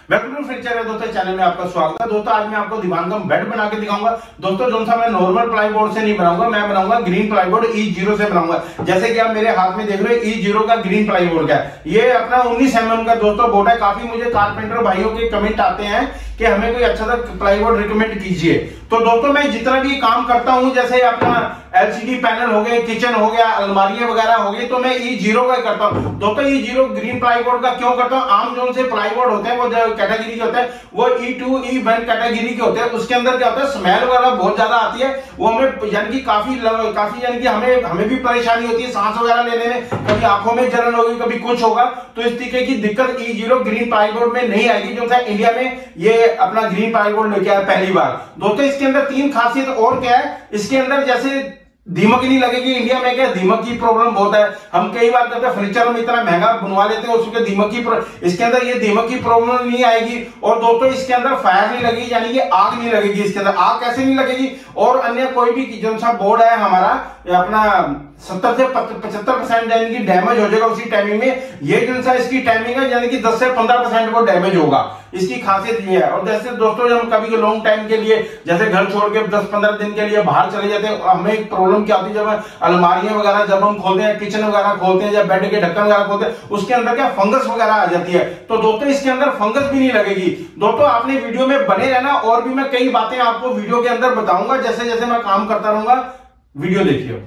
Welcome to furniture दोस्तों channel में आपका स्वागत है। दोस्तों आज मैं आपको दिवानगम बेड बना के दिखाऊंगा। दोस्तों जो सा मैं नॉर्मल प्लाईबोर्ड से नहीं बनाऊंगा, मैं बनाऊंगा ग्रीन प्लाईबोर्ड E0 से बनाऊंगा। जैसे कि आप मेरे हाथ में देख रहे हो E0 का ग्रीन प्लाईबोर्ड का है। ये अपना 19 mm का दोस्तों बोर्ड है। काफी मुझे कारपेंटर भाइयों के कमेंट आते हैं कि हमें कोई अच्छा सा प्लाईबोर्ड रिकमेंड कीजिए। तो दोस्तों मैं जितना भी काम करता हूं, जैसे अपना LCD पैनल हो गए, किचन हो गया, अलमारियां वगैरह हो गई, तो मैं E0 का करता हूं। दोस्तों E0 ग्रीन प्लाईबोर्ड का क्यों करता हूं? आम जो से प्लाईबोर्ड होते हैं वो जो कैटेगरी के होते हैं वो E2 E1 कैटेगरी के होते हैं। उसके अंदर क्या होता है, स्मेल वगैरह बहुत ज्यादा आती है। वो हमें यानी कि काफी यानी कि हमें भी परेशानी होती है सांस वगैरह लेने में, कभी आंखों में जलन होगी, कभी कुछ होगा। तो इस तरीके की दिक्कत E0 ग्रीन प्लाईबोर्ड में नहीं आएगी। जो है इंडिया में ये अपना ग्रीन प्लाईबोर्ड लेके आया पहली बार। दोस्तों इसके अंदर 3 खासियत और क्या है, इसके अंदर जैसे दीमक नहीं लगेगी। इंडिया में क्या दीमक की प्रॉब्लम बहुत है। हम कई बार कहते हैं फर्नीचर में इतना महंगा बनवा लेते हैं, उसके दीमक की इसके अंदर ये दीमक की प्रॉब्लम नहीं आएगी। और दोस्तों इसके अंदर फायर नहीं लगेगी, यानी कि आग नहीं लगेगी। इसके अंदर आग कैसे नहीं लगेगी? और अन्य कोई भी जो सा बोर्ड है हमारा अपना 70 से 75% यानी कि डैमेज हो जाएगा उसी टाइमिंग में। ये जो सा इसकी टाइमिंग है यानी कि 10 से 15% वो डैमेज होगा। इसकी खासियत ये है। और जैसे दोस्तों जब हम कभी लॉन्ग टाइम के लिए जैसे घर छोड़ के 10-15 दिन के लिए बाहर चले जाते हैं, हमें एक प्रॉब्लम क्या होती है, जब अलमारियां वगैरह जब हम खोलते हैं, किचन वगैरह खोलते हैं, या बेड के ढक्कन वगैरह खोलते हैं, उसके अंदर क्या फंगस वगैरह आ जाती है। तो दोस्तों इसके अंदर फंगस भी नहीं लगेगी। दोस्तों आपने वीडियो में बने रहना, और भी मैं कई बातें आपको वीडियो के अंदर बताऊंगा जैसे जैसे मैं काम करता रहूंगा। वीडियो देखिए।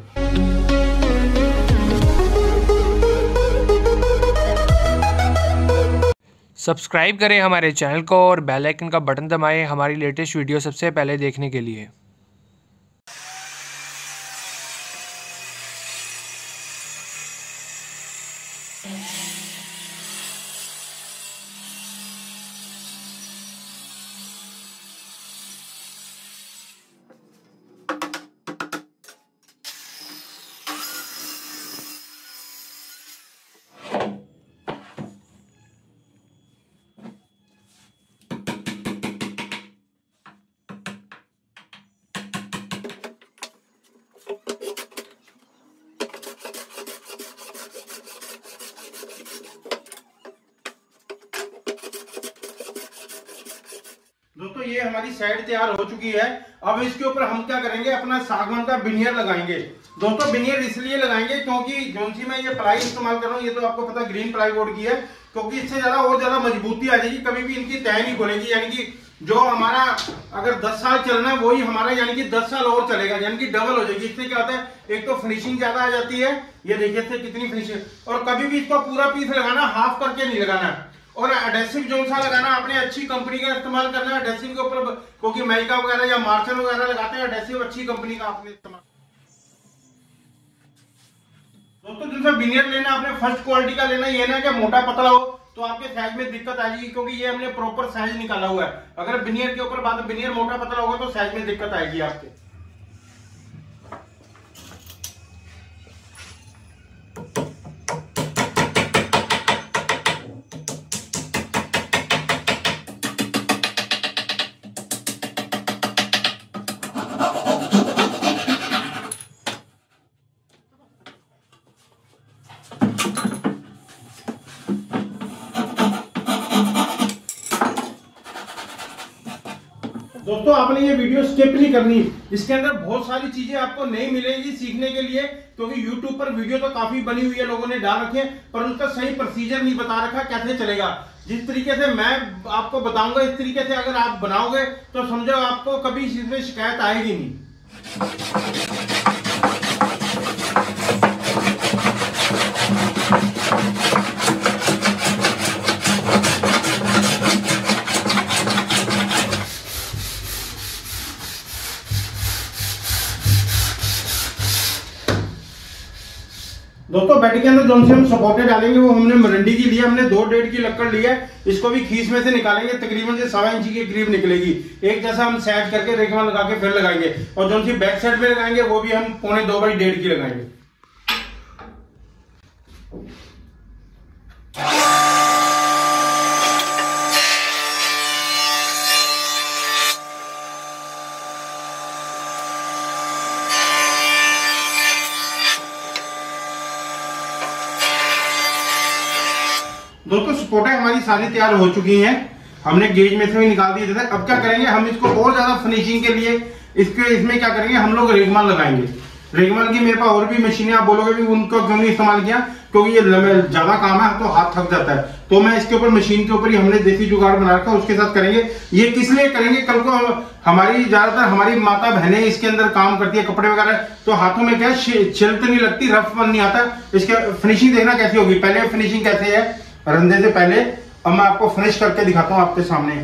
सब्सक्राइब करें हमारे चैनल को और बेल आइकन का बटन दबाएं हमारी लेटेस्ट वीडियो सबसे पहले देखने के लिए। दोस्तों ये हमारी साइड तैयार हो चुकी है। अब इसके ऊपर हम क्या करेंगे, अपना सागवान का बिनियर लगाएंगे। दोस्तों बिनियर इसलिए लगाएंगे क्योंकि जो सी मैं ये प्लाई इस्तेमाल कर रहा हूँ, ये तो आपको पता ग्रीन प्लाईबोर्ड की है, क्योंकि इससे ज्यादा और ज्यादा मजबूती आ जाएगी। कभी भी इनकी तय नहीं खोलेगी। यानी कि जो हमारा अगर 10 साल चलना है वही हमारा यानी कि 10 साल और चलेगा, यानी कि डबल हो जाएगी। इससे क्या होता है, एक तो फिनिशिंग ज्यादा आ जाती है। ये देखिए इससे कितनी फिनिशिंग। और कभी भी इसको पूरा पीस लगाना, हाफ करके नहीं लगाना। और एडेसिव जो सा लगाना, आपने अच्छी कंपनी का इस्तेमाल करना है एडेसिव के ऊपर, क्योंकि मैका वगैरह या मार्शल वगैरह लगाते हैं। एडेसिव अच्छी कंपनी का आपने इस्तेमाल। दोस्तों जो सा बिनियर लेना आपने फर्स्ट क्वालिटी का लेना। ये ना कि मोटा पतला हो तो आपके साइज में दिक्कत आ जाएगी, क्योंकि ये हमने प्रॉपर साइज निकाला हुआ है। अगर बिनियर के ऊपर बात, बिनियर मोटा पतला होगा तो साइज में दिक्कत आएगी आपके। दोस्तों आपने ये वीडियो स्किप नहीं करनी। इसके अंदर बहुत सारी चीजें आपको नहीं मिलेगी सीखने के लिए, क्योंकि YouTube पर वीडियो तो काफी बनी हुई है, लोगों ने डाल रखे हैं, पर उनका सही प्रोसीजर नहीं बता रखा कैसे चलेगा। जिस तरीके से मैं आपको बताऊंगा, इस तरीके से अगर आप बनाओगे तो समझो आपको कभी इसमें शिकायत आएगी नहीं। दोस्तों बेड के अंदर जो से हम सपोर्टेड डालेंगे वो हमने मरंडी की लिया, हमने 2.5 की लकड़ ली है। इसको भी खींच में से निकालेंगे, तकरीबन से 1.25 इंच के करीब निकलेगी। एक जैसा हम सेट करके रेखा लगा के फिर लगाएंगे। और जो सी बैक साइड में लगाएंगे वो भी हम 2.25 की लगाएंगे। दोस्तों सपोर्टें हमारी सारी तैयार हो चुकी हैं। हमने गेज में से भी निकाल दिए थे। अब क्या करेंगे, हम इसको और ज्यादा फिनिशिंग के लिए इसमें क्या करेंगे, हम लोग रेगमाल लगाएंगे। रेगमाल की मेरे पास और भी मशीनें, आप बोलोगे भी उनको क्यों नहीं इस्तेमाल किया, क्योंकि ये ज्यादा काम है तो हाथ थक जाता है। तो मैं इसके ऊपर मशीन के ऊपर ही हमने देसी जुगाड़ बना रखा, उसके साथ करेंगे। ये किस लिए करेंगे, कल को हमारी ज्यादातर हमारी माता बहनें इसके अंदर काम करती है, कपड़े वगैरह, तो हाथों में क्या छिलत नहीं लगती, रफपन नहीं आता। इसके फिनिशिंग देखना कैसी होगी, पहले फिनिशिंग कैसे है रंधे से पहले। अब मैं आपको फिनिश करके दिखाता हूँ आपके सामने।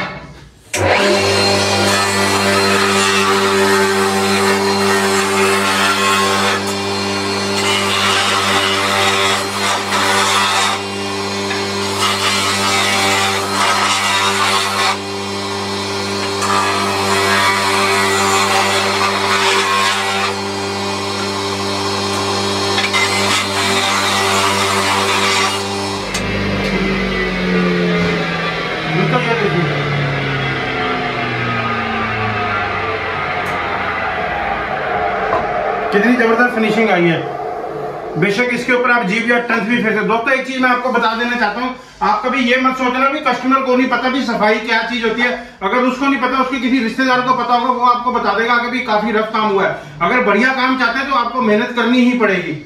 कितनी जबरदस्त फिनिशिंग आई है। बेशक इसके ऊपर आप जीभ या टंच भी फेर सकते। दोस्तों एक चीज मैं आपको बता देना चाहता हूँ, आप कभी ये मत सोचना भी कस्टमर को नहीं पता भी सफाई क्या चीज होती है। अगर उसको नहीं पता, उसके किसी रिश्तेदार को पता होगा, वो आपको बता देगा कि भी काफी रफ काम हुआ है। अगर बढ़िया काम चाहते हैं तो आपको मेहनत करनी ही पड़ेगी।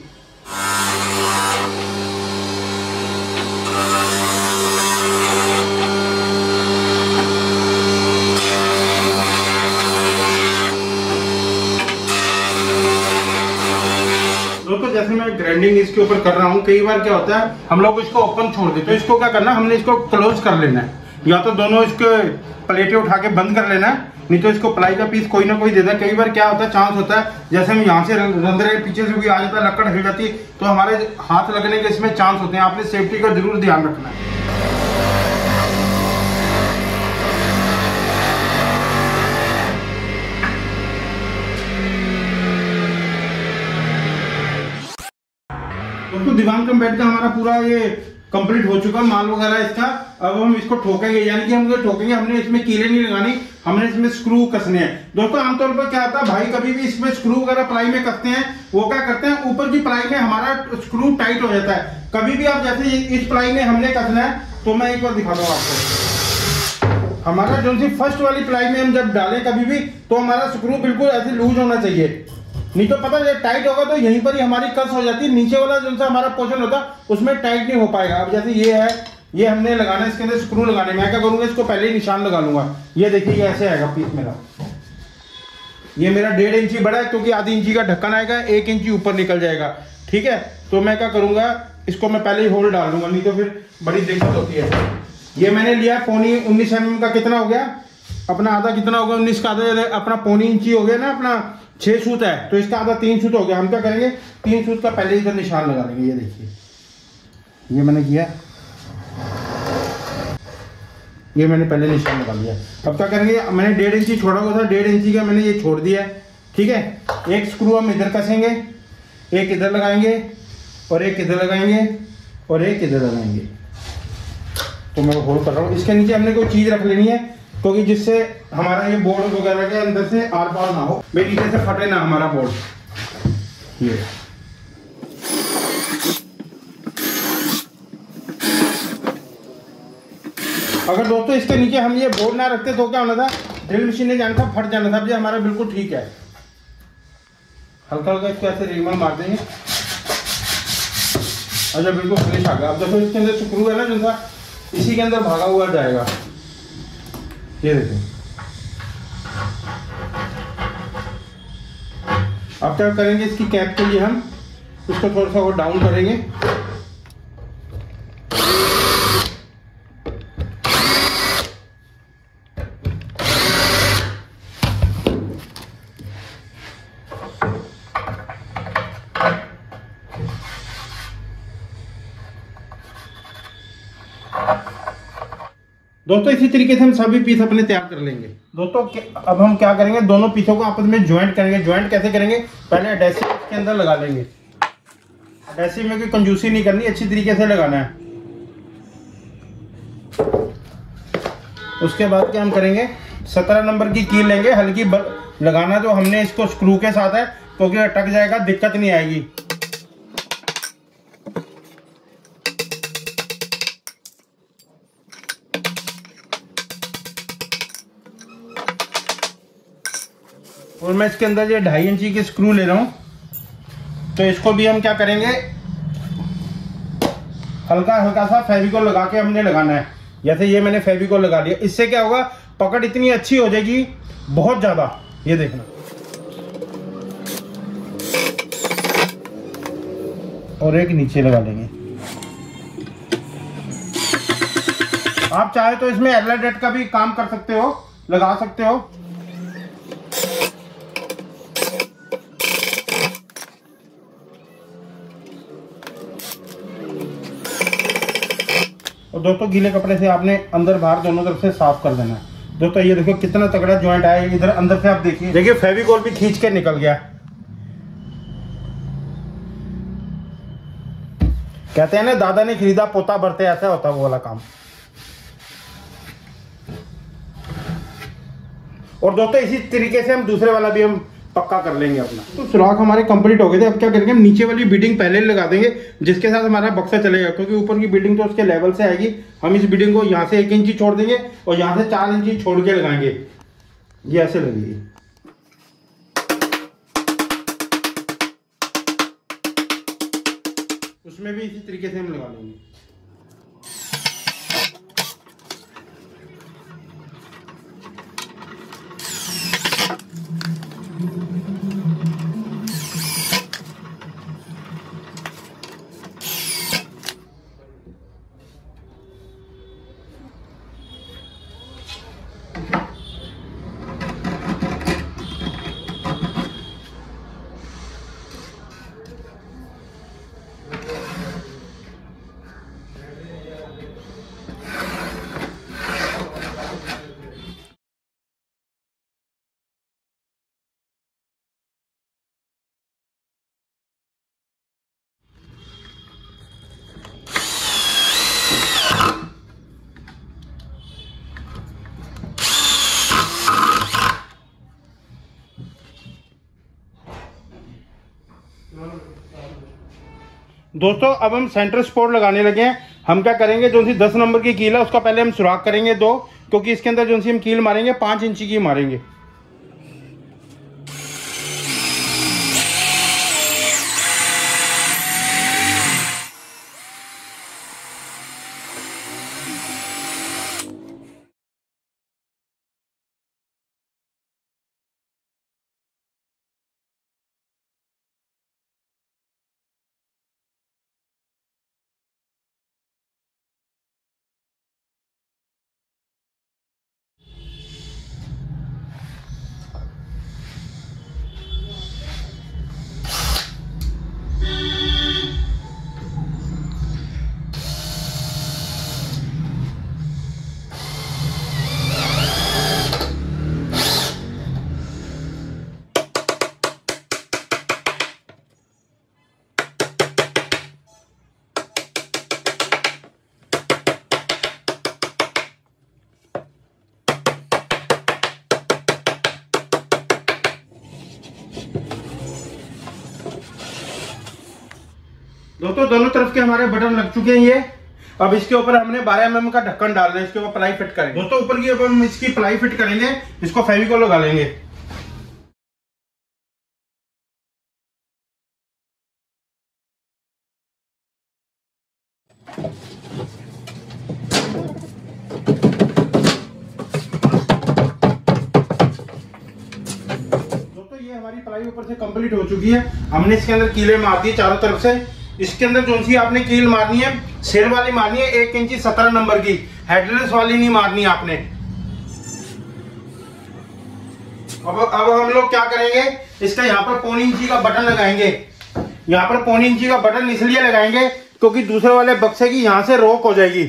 तो जैसे मैं ग्राइंडिंग इसके ऊपर कर रहा हूँ, कई बार क्या होता है हम लोग इसको ओपन छोड़ देते हैं। तो इसको क्या करना, हमने इसको क्लोज कर लेना है, या तो दोनों इसके प्लेटें उठा के बंद कर लेना है, नहीं तो इसको प्लाई का पीस कोई ना कोई देता है। कई बार क्या होता है, चांस होता है जैसे हम यहाँ से रंध्रे पीछे से भी आ जाता है, लकड़ हिल जाती है, तो हमारे हाथ लगने के इसमें चांस होते हैं। आपने सेफ्टी का जरूर ध्यान रखना है। दोस्तों दीवान कम बेड का हमारा पूरा ये कंप्लीट हो चुका, माल वगैरह इसका। अब हम इसको ठोकेंगे, यानी कि हम ठोकेंगे, हमने इसमें कीले नहीं लगानी, हमने इसमें स्क्रू कसने हैं। दोस्तों आमतौर पर क्या होता है, भाई कभी भी इसमें स्क्रू वगैरह प्लाई में कसते हैं, वो क्या करते हैं ऊपर की प्लाई में हमारा स्क्रू टाइट हो जाता है। कभी भी आप जैसे इस प्लाई में हमने कसना है, तो मैं एक बार दिखाता हूँ आपको। हमारा जो सी फर्स्ट वाली प्लाई में हम जब डालें कभी भी, तो हमारा स्क्रू बिल्कुल ऐसे लूज होना चाहिए, नहीं तो पता है टाइट होगा तो यहीं पर ही हमारी कस हो जाती है। नीचे वाला जो सा हमारा पोर्शन होता है उसमें टाइट नहीं हो पाएगा। अब जैसे ये है, ये हमने लगाना है, इसके अंदर स्क्रू लगाने। मैं क्या करूंगा, इसको पहले ही निशान लगा लूंगा। ये देखिए ये ऐसे आएगा पीस मेरा। ये मेरा 1.5 इंची बड़ा है, क्योंकि आधी इंची का ढक्कन आएगा, 1 इंची ऊपर निकल जाएगा। ठीक है, तो मैं क्या करूंगा, इसको मैं पहले ही होल डाल दूंगा, नहीं तो फिर बड़ी दिक्कत होती है। ये मैंने लिया पौनी 19 mm का, कितना हो गया अपना आधा, कितना हो गया 19 का आधा, अपना पौनी इंची हो गया ना, अपना 6 सूत है, तो इसका आधा 3 सूत हो गया। हम क्या करेंगे, 3 सूत का पहले इधर निशान लगा देंगे। ये देखिए ये मैंने किया, ये मैंने पहले निशान लगा लिया। अब क्या करेंगे, मैंने 1.5 इंची छोड़ा हुआ था, 1.5 इंची का मैंने ये छोड़ दिया है। ठीक है, एक स्क्रू हम इधर कसेंगे, एक इधर लगाएंगे, और एक इधर लगाएंगे, और एक इधर लगाएंगे। तो मैं होल कर रहा हूँ। इसके नीचे हमने कोई चीज रख लेनी है, क्योंकि जिससे हमारा ये बोर्ड वगैरह के अंदर से आर पार ना हो, मेरे नीचे से फटे ना हमारा बोर्ड। ये अगर दोस्तों इसके नीचे हम ये बोर्ड ना रखते तो क्या होना था, ड्रिल मशीन ने जाना था, फट जाना था। ये हमारा बिल्कुल ठीक है। हल्का हल्का इसको ऐसे रिंगल मार देंगे। अच्छा बिल्कुल फिनिश आ गया। अब देखो इसके अंदर स्क्रू है ना जो था, इसी के अंदर भागा हुआ जाएगा। ये देखिए, अब क्या करेंगे, इसकी कैप के लिए हम इसको थोड़ा सा और डाउन करेंगे। दोस्तों इसी तरीके से हम सभी पीस अपने तैयार कर लेंगे। दोस्तों अब हम क्या करेंगे, दोनों पीसों को आपस में ज्वाइंट करेंगे। ज्वाइंट कैसे करेंगे, पहले एडेसिव के अंदर लगा लेंगे। एडेसिव में कोई कंजूसी नहीं करनी, अच्छी तरीके से लगाना है। उसके बाद क्या हम करेंगे, 17 नंबर की कील लेंगे, हल्की लगाना जो हमने इसको स्क्रू के साथ है, क्योंकि अटक जाएगा, दिक्कत नहीं आएगी। और मैं इसके अंदर ये 2.5 इंची की स्क्रू ले रहा हूँ। तो इसको भी हम क्या करेंगे, हल्का हल्का सा फेविकोल लगा के हमने लगाना है। जैसे ये मैंने फेविकोल लगा दिया, इससे क्या होगा, पकड़ इतनी अच्छी हो जाएगी बहुत ज्यादा। ये देखना, और एक नीचे लगा लेंगे। आप चाहे तो इसमें एलईडी का भी काम कर सकते हो, लगा सकते हो। और दोस्तों गीले कपड़े से आपने अंदर बाहर दोनों तरफ से साफ कर देना है। दोस्तों ये देखो कितना तगड़ा जॉइंट आया इधर अंदर से, आप देखिए फेविकोल भी खींच के निकल गया। कहते हैं ना, दादा ने खरीदा पोता भरते, ऐसा होता वो वाला काम। और दोस्तों इसी तरीके से हम दूसरे वाला भी हम पक्का कर लेंगे अपना। तो सुराख हमारे कंप्लीट हो गए थे। अब क्या करेंगे, हम नीचे वाली बीडिंग पहले लगा देंगे, जिसके साथ हमारा बक्सा चलेगा, क्योंकि ऊपर की बीडिंग तो उसके लेवल से आएगी। हम इस बीडिंग को यहाँ से 1 इंची छोड़ देंगे और यहाँ से 4 इंची छोड़ के लगाएंगे। ये ऐसे लगेगी। उसमें भी इसी तरीके से हम लगा लेंगे। दोस्तों अब हम सेंटर सपोर्ट लगाने लगे हैं। हम क्या करेंगे, जो सी 10 नंबर की कील है उसका पहले हम सुराख करेंगे 2, क्योंकि इसके अंदर जो सी हम कील मारेंगे 5 इंची की मारेंगे। दोस्तों दोनों तरफ के हमारे बटन लग चुके हैं ये। अब इसके ऊपर हमने 12 mm का ढक्कन डालना है, इसके ऊपर प्लाई फिट करेंगे। दोस्तों ऊपर की अब हम इसकी प्लाई फिट करेंगे, इसको फेविकोल लगा लेंगे। दोस्तों ये हमारी प्लाई ऊपर से कंप्लीट हो चुकी है। हमने इसके अंदर कीले मार दी चारों तरफ से। इसके अंदर जो सी आपने कील मारनी है, सिर वाली मारनी है 1 इंची 17 नंबर की, हेडलेस वाली नहीं मारनी आपने। अब हम लोग क्या करेंगे, इसका यहाँ पर 1.25 इंची का बटन लगाएंगे। यहाँ पर 1.25 इंची का बटन इसलिए लगाएंगे क्योंकि दूसरे वाले बक्से की यहाँ से रोक हो जाएगी।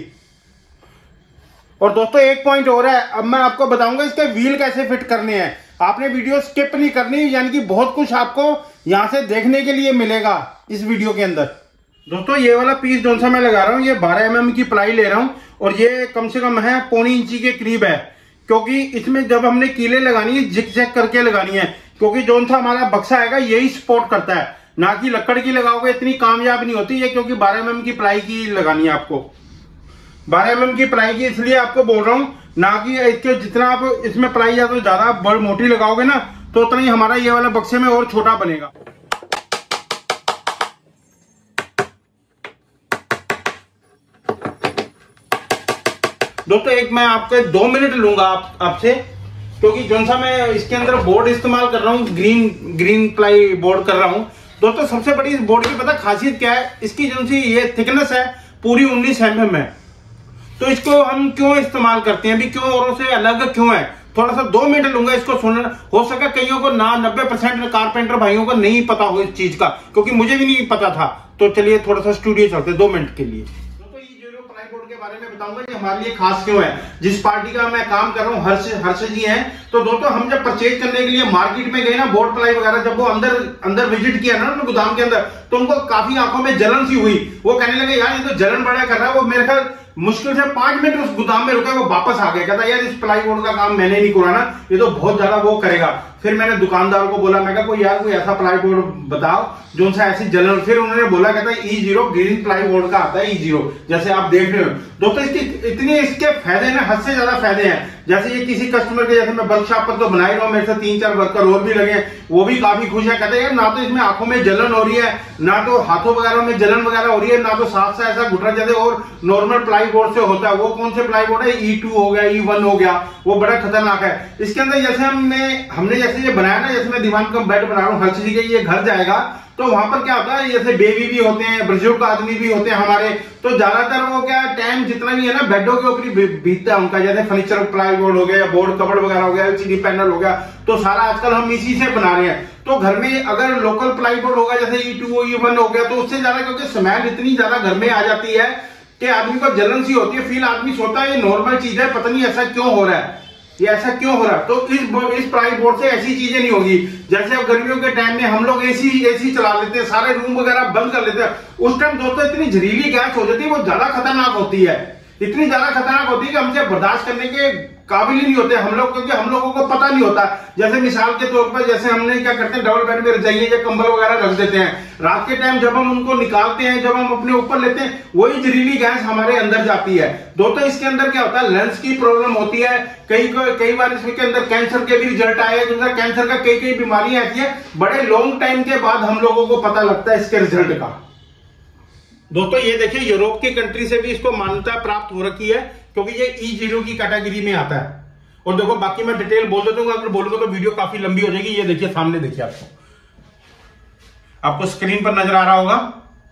और दोस्तों एक पॉइंट और है, अब मैं आपको बताऊंगा इसके व्हील कैसे फिट करने हैं। आपने वीडियो स्किप नहीं करनी, यानी कि बहुत कुछ आपको यहाँ से देखने के लिए मिलेगा इस वीडियो के अंदर। दोस्तों ये वाला पीस जो सा मैं लगा रहा हूँ, ये 12 mm की प्लाई ले रहा हूँ और ये कम से कम है 1.25 इंची के करीब है, क्योंकि इसमें जब हमने कीले लगानी है जिक जैक करके लगानी है, क्योंकि जो सा हमारा बक्सा आएगा यही सपोर्ट करता है, ना कि लकड़ की लगाओगे इतनी कामयाब नहीं होती है, क्योंकि 12 mm की प्लाई की लगानी है आपको। 12 mm की प्लाई की इसलिए आपको बोल रहा हूँ, ना कि इसके जितना आप इसमें प्लाई या तो ज्यादा बड़ मोटी लगाओगे ना तो उतना ही हमारा ये वाला बक्से में और छोटा बनेगा। दोस्तों एक मैं आपके 2 मिनट लूंगा आपसे, क्योंकि जो सा मैं इसके अंदर बोर्ड इस्तेमाल कर रहा हूँ, ग्रीन प्लाई बोर्ड कर रहा हूँ। दोस्तों सबसे बड़ी इस बोर्ड की पता खासियत क्या है, इसकी जो सी ये थिकनेस है पूरी 19 mm है। तो इसको हम क्यों इस्तेमाल करते हैं, अभी क्यों औरों से अलग क्यों है, थोड़ा सा 2 मिनट लूंगा इसको सुनना। हो सका कईयों को ना 90% कारपेंटर भाइयों को नहीं पता हो इस चीज का, क्योंकि मुझे भी नहीं पता था। तो चलिए थोड़ा सा स्टूडियो चलते 2 मिनट के लिए। बोर्ड के बारे में बताऊंगा कि हमारे लिए खास क्यों है। जिस पार्टी का मैं काम कर रहा हूँ हर्ष जी हैं, तो दोस्तों हम जब परचेज करने के लिए मार्केट में गए ना, बोर्ड प्लाई वगैरह जब वो अंदर विजिट किया ना गोदाम के अंदर, तो उनको काफी आंखों में जलन सी हुई। वो कहने लगे यार ये तो जलन बड़ा कर रहा है। वो मेरे ख्याल मुश्किल से 5 मिनट उस गोदाम में रुके, वो वापस आ गए। कहता यार इस प्लाई बोर्ड का काम मैंने नहीं कराना, ये तो बहुत ज्यादा वो करेगा। फिर मैंने दुकानदार को बोला, मैं कोई ऐसा प्लाई बोर्ड बताओ जो सा ऐसी जलन। फिर उन्होंने बोला, कहता E0 ग्रीन प्लाई बोर्ड का आता है E0, जैसे आप देख रहे हो। दोस्तों इसके फायदे हैं, हद से ज्यादा फायदे हैं। जैसे ये किसी कस्टमर के, जैसे मैं वर्कशॉप पर तो बना ही रहा हूँ, मेरे से 3-4 वर्कर और भी लगे, वो भी काफी खुश है। कहते हैं यार ना तो इसमें आंखों में जलन हो रही है, ना तो हाथों वगैरह में जलन वगैरह हो रही है, ना तो साफ सा ऐसा घुटना जैसे और नॉर्मल प्लाई बोर्ड से होता है। वो कौन से प्लाई बोर्ड है, E2 हो गया, E1 हो गया, वो बड़ा खतरनाक है। इसके अंदर जैसे हमने जैसे ये बनाया ना, जैसे मैं दीवान का बेड बना रहा हूँ, हर्ष जी के ये घर जाएगा, तो वहां पर क्या होता है, जैसे बेबी भी होते हैं, बुजुर्ग आदमी भी होते हैं हमारे, तो ज्यादातर वो क्या टाइम जितना भी है ना बेडों के ऊपर बीतता है उनका। जैसे फर्नीचर प्लाई बोर्ड हो गया, बोर्ड कबड़ वगैरह हो गया, LCD पैनल हो गया, तो सारा आजकल हम इसी से बना रहे हैं। तो घर में अगर लोकल प्लाई बोर्ड होगा, जैसे E2 E1 हो गया, तो उससे ज्यादा, क्योंकि स्मेल इतनी ज्यादा घर में आ जाती है कि आदमी को जलन सी होती है, फील आदमी सोचता है ये नॉर्मल चीज है, पता नहीं ऐसा क्यों हो रहा है, ये ऐसा क्यों हो रहा है। तो इस प्लाई बोर्ड से ऐसी चीजें नहीं होगी। जैसे अब गर्मियों के टाइम में हम लोग एसी चला लेते हैं, सारे रूम वगैरह बंद कर लेते हैं, उस टाइम दोस्तों इतनी जहरीली गैस हो जाती है, वो ज्यादा खतरनाक होती है, इतनी ज्यादा खतरनाक होती है कि हमसे बर्दाश्त करने के काबिल ही नहीं होते हम लोग, क्योंकि हम लोगों को पता नहीं होता। जैसे मिसाल के तौर पर जैसे हमने क्या करते हैं, डबल बेड में रजाइयां या कंबल वगैरह रख देते हैं, रात के टाइम जब हम उनको निकालते हैं, जब हम अपने ऊपर लेते हैं, वही जहरीली गैस हमारे अंदर जाती है। दोस्तों इसके अंदर क्या होता है, लंग्स की प्रॉब्लम होती है, कई बार इसके अंदर कैंसर के भी रिजल्ट आए हैं। कैंसर का कई बीमारियां ऐसी है, बड़े लॉन्ग टाइम के बाद हम लोगों को पता लगता है इसके रिजल्ट का। दोस्तों ये देखिए, यूरोप की कंट्री से भी इसको मान्यता प्राप्त हो रखी है, क्योंकि ये E0 की कैटेगरी में आता है। और देखो बाकी मैं डिटेल बोल देता हूँ, अगर बोलूंगा तो वीडियो काफी लंबी हो जाएगी। ये देखिए सामने देखिए, आपको स्क्रीन पर नजर आ रहा होगा।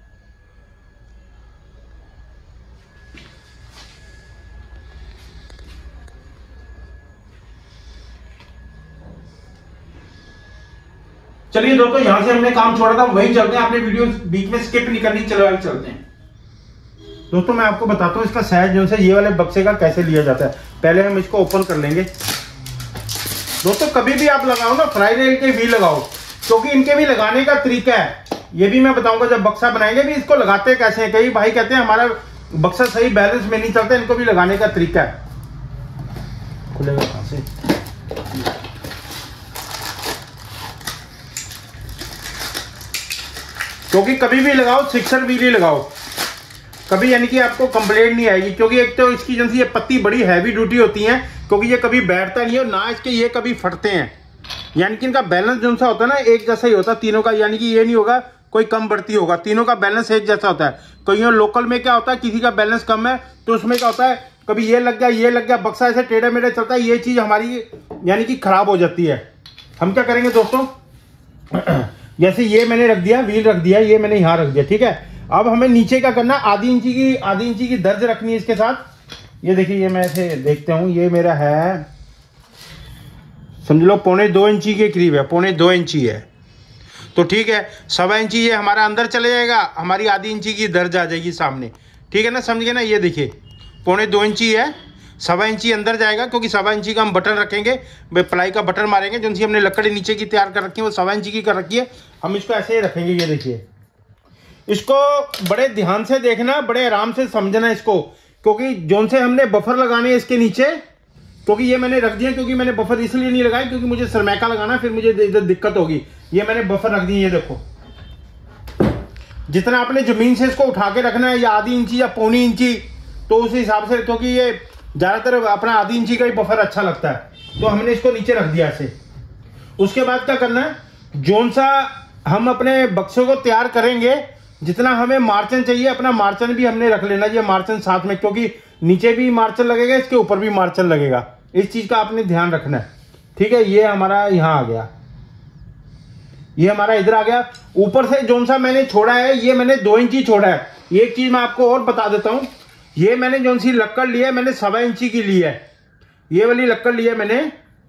चलिए दोस्तों, यहां से हमने काम छोड़ा था, वहीं चलते हैं, आपने वीडियो बीच में स्किप नहीं करनी, चलो चलते हैं। दोस्तों मैं आपको बताता हूँ इसका साइज जो है ये वाले बक्से का कैसे लिया जाता है। पहले हम इसको ओपन कर लेंगे। दोस्तों कभी भी आप लगाओ ना, फ्राई रेल के व्हील लगाओ, क्योंकि इनके भी लगाने का तरीका है, ये भी मैं बताऊंगा। जब बक्सा बनाएंगे भी इसको लगाते कैसे हैं। कई भाई कहते हैं हमारा बक्सा सही बैलेंस में नहीं चलता, इनको भी लगाने का तरीका है। खुलेगा कहां से, क्योंकि कभी भी लगाओ सिक्सर व्हील ही लगाओ, कभी यानी कि आपको कंप्लेंट नहीं आएगी। क्योंकि एक तो इसकी जो ये पत्ती बड़ी हैवी ड्यूटी होती है, क्योंकि ये कभी बैठता नहीं है, ना इसके ये कभी फटते हैं। यानी कि इनका बैलेंस जो सा होता है ना, एक जैसा ही होता है तीनों का, यानी कि ये नहीं होगा कोई कम बढ़ती होगा, तीनों का बैलेंस एक जैसा होता है। कहीं लोकल में क्या होता है, किसी का बैलेंस कम है तो उसमें क्या होता है, कभी ये लग गया, बक्सा ऐसे टेढ़े मेढ़े चलता है, ये चीज हमारी यानी कि खराब हो जाती है। हम क्या करेंगे दोस्तों, जैसे ये मैंने रख दिया, व्हील रख दिया, ये मैंने यहाँ रख दिया, ठीक है। अब हमें नीचे क्या करना, आधी इंची की दर्ज रखनी है इसके साथ। ये देखिए, ये मैं ऐसे देखते हूँ, ये मेरा है समझ लो 1.25 इंची के करीब है, 1.25 इंची है, तो ठीक है। 1.25 इंची ये हमारा अंदर चले जाएगा, हमारी आधी इंची की दर्ज आ जाएगी सामने, ठीक है ना, समझ गए ना। ये देखिए 1.25 इंची है, 1.25 इंची अंदर जाएगा, क्योंकि 1.25 इंची का हम बटन रखेंगे, प्लाई का बटन मारेंगे, जो हमने लकड़ी नीचे की तैयार कर रखी है वो 1.25 इंची की कर रखी है। हम इसको ऐसे ही रखेंगे। ये देखिए, इसको बड़े ध्यान से देखना, बड़े आराम से समझना इसको, क्योंकि जोन से हमने बफर लगाने हैं इसके नीचे, क्योंकि ये मैंने रख दिया, क्योंकि मैंने बफर इसलिए नहीं लगाया क्योंकि मुझे सरमैका लगाना, फिर मुझे इधर दिक्कत होगी। ये मैंने बफर रख दिए, ये देखो, जितना आपने जमीन से इसको उठा के रखना है, या आधी इंची या 1.25 इंची, तो उस हिसाब से, क्योंकि ये ज्यादातर अपना आधी इंची का ही बफर अच्छा लगता है, तो हमने इसको नीचे रख दिया ऐसे। उसके बाद क्या करना है, जोन सा हम अपने बक्से को तैयार करेंगे, जितना हमें मार्जिन चाहिए अपना मार्जिन भी हमने रख लेना, ये मार्जिन साथ में, क्योंकि नीचे भी मार्जिन लगेगा, इसके ऊपर भी मार्जिन लगेगा, इस चीज का आपने ध्यान रखना है। ठीक है, ये हमारा यहाँ आ गया, ये हमारा इधर आ गया। ऊपर से जोन सा मैंने छोड़ा है, ये मैंने 2 इंची छोड़ा है। एक चीज मैं आपको और बता देता हूं, ये मैंने जोन सी लक्कड़ ली है, मैंने 1.25 इंची की ली है, ये वाली लक्कड़ ली है मैंने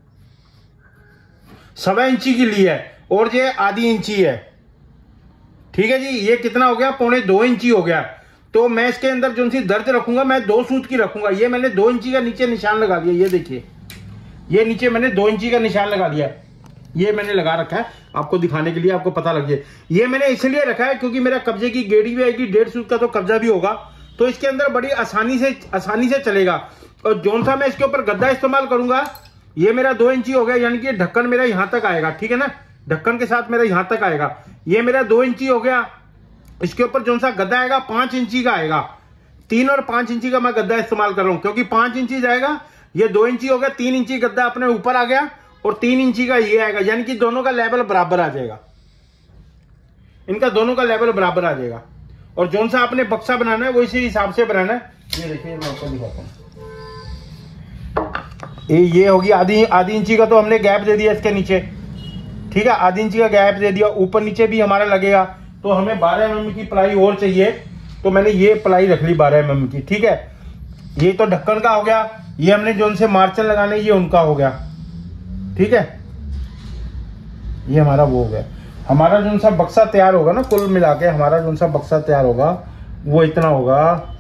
1.25 इंची की ली है, और ये आधी इंची है। ठीक है जी, ये कितना हो गया, 1.25 इंची हो गया। तो मैं इसके अंदर जो सी दर्ज रखूंगा, मैं 2 सूत की रखूंगा। ये मैंने 2 इंची का नीचे निशान लगा दिया, ये देखिए, ये नीचे मैंने 2 इंची का निशान लगा दिया, ये मैंने लगा रखा है आपको दिखाने के लिए, आपको पता लग जाए। ये मैंने इसलिए रखा है क्योंकि मेरा कब्जे की गेड़ी भी आएगी, 1.5 सूत का तो कब्जा भी होगा, तो इसके अंदर बड़ी आसानी से चलेगा। और जोन सा मैं इसके ऊपर गद्दा इस्तेमाल करूंगा, ये मेरा 2 इंची हो गया, यानी कि ढक्कन मेरा यहां तक आएगा। ठीक है ना, ढक्कन के साथ मेरा यहां तक आएगा, ये मेरा 2 इंची हो गया। इसके ऊपर जोन सा गद्दा आएगा 5 इंची का आएगा, 3 और 5 इंची का मैं गद्दा इस्तेमाल कर रहा हूं, क्योंकि 5 इंची जाएगा, ये 2 इंची हो गया, 3 इंची गद्दा अपने ऊपर आ गया, और 3 इंची का ये आएगा, यानी कि दोनों का लेवल बराबर आ जाएगा, इनका दोनों का लेवल बराबर आ जाएगा। और जोन सा आपने बक्सा बनाना है वो इसी हिसाब से बनाना है। ये देखिए, मैं आपको दिखाता हूं, ये होगी आधी इंची का, तो हमने गैप दे दिया इसके नीचे। ठीक है, आधी इंची का गैप दे दिया, ऊपर नीचे भी हमारा लगेगा, तो हमें 12 mm की प्लाई और चाहिए, तो मैंने ये प्लाई रख ली 12 mm की। ठीक है, ये तो ढक्कन का हो गया, ये हमने जो उनसे मार्जिन लगाने, ये उनका हो गया। ठीक है, ये हमारा वो हो गया। हमारा जो सा बक्सा तैयार होगा ना, कुल मिला के हमारा जो सा बक्सा तैयार होगा वो इतना होगा,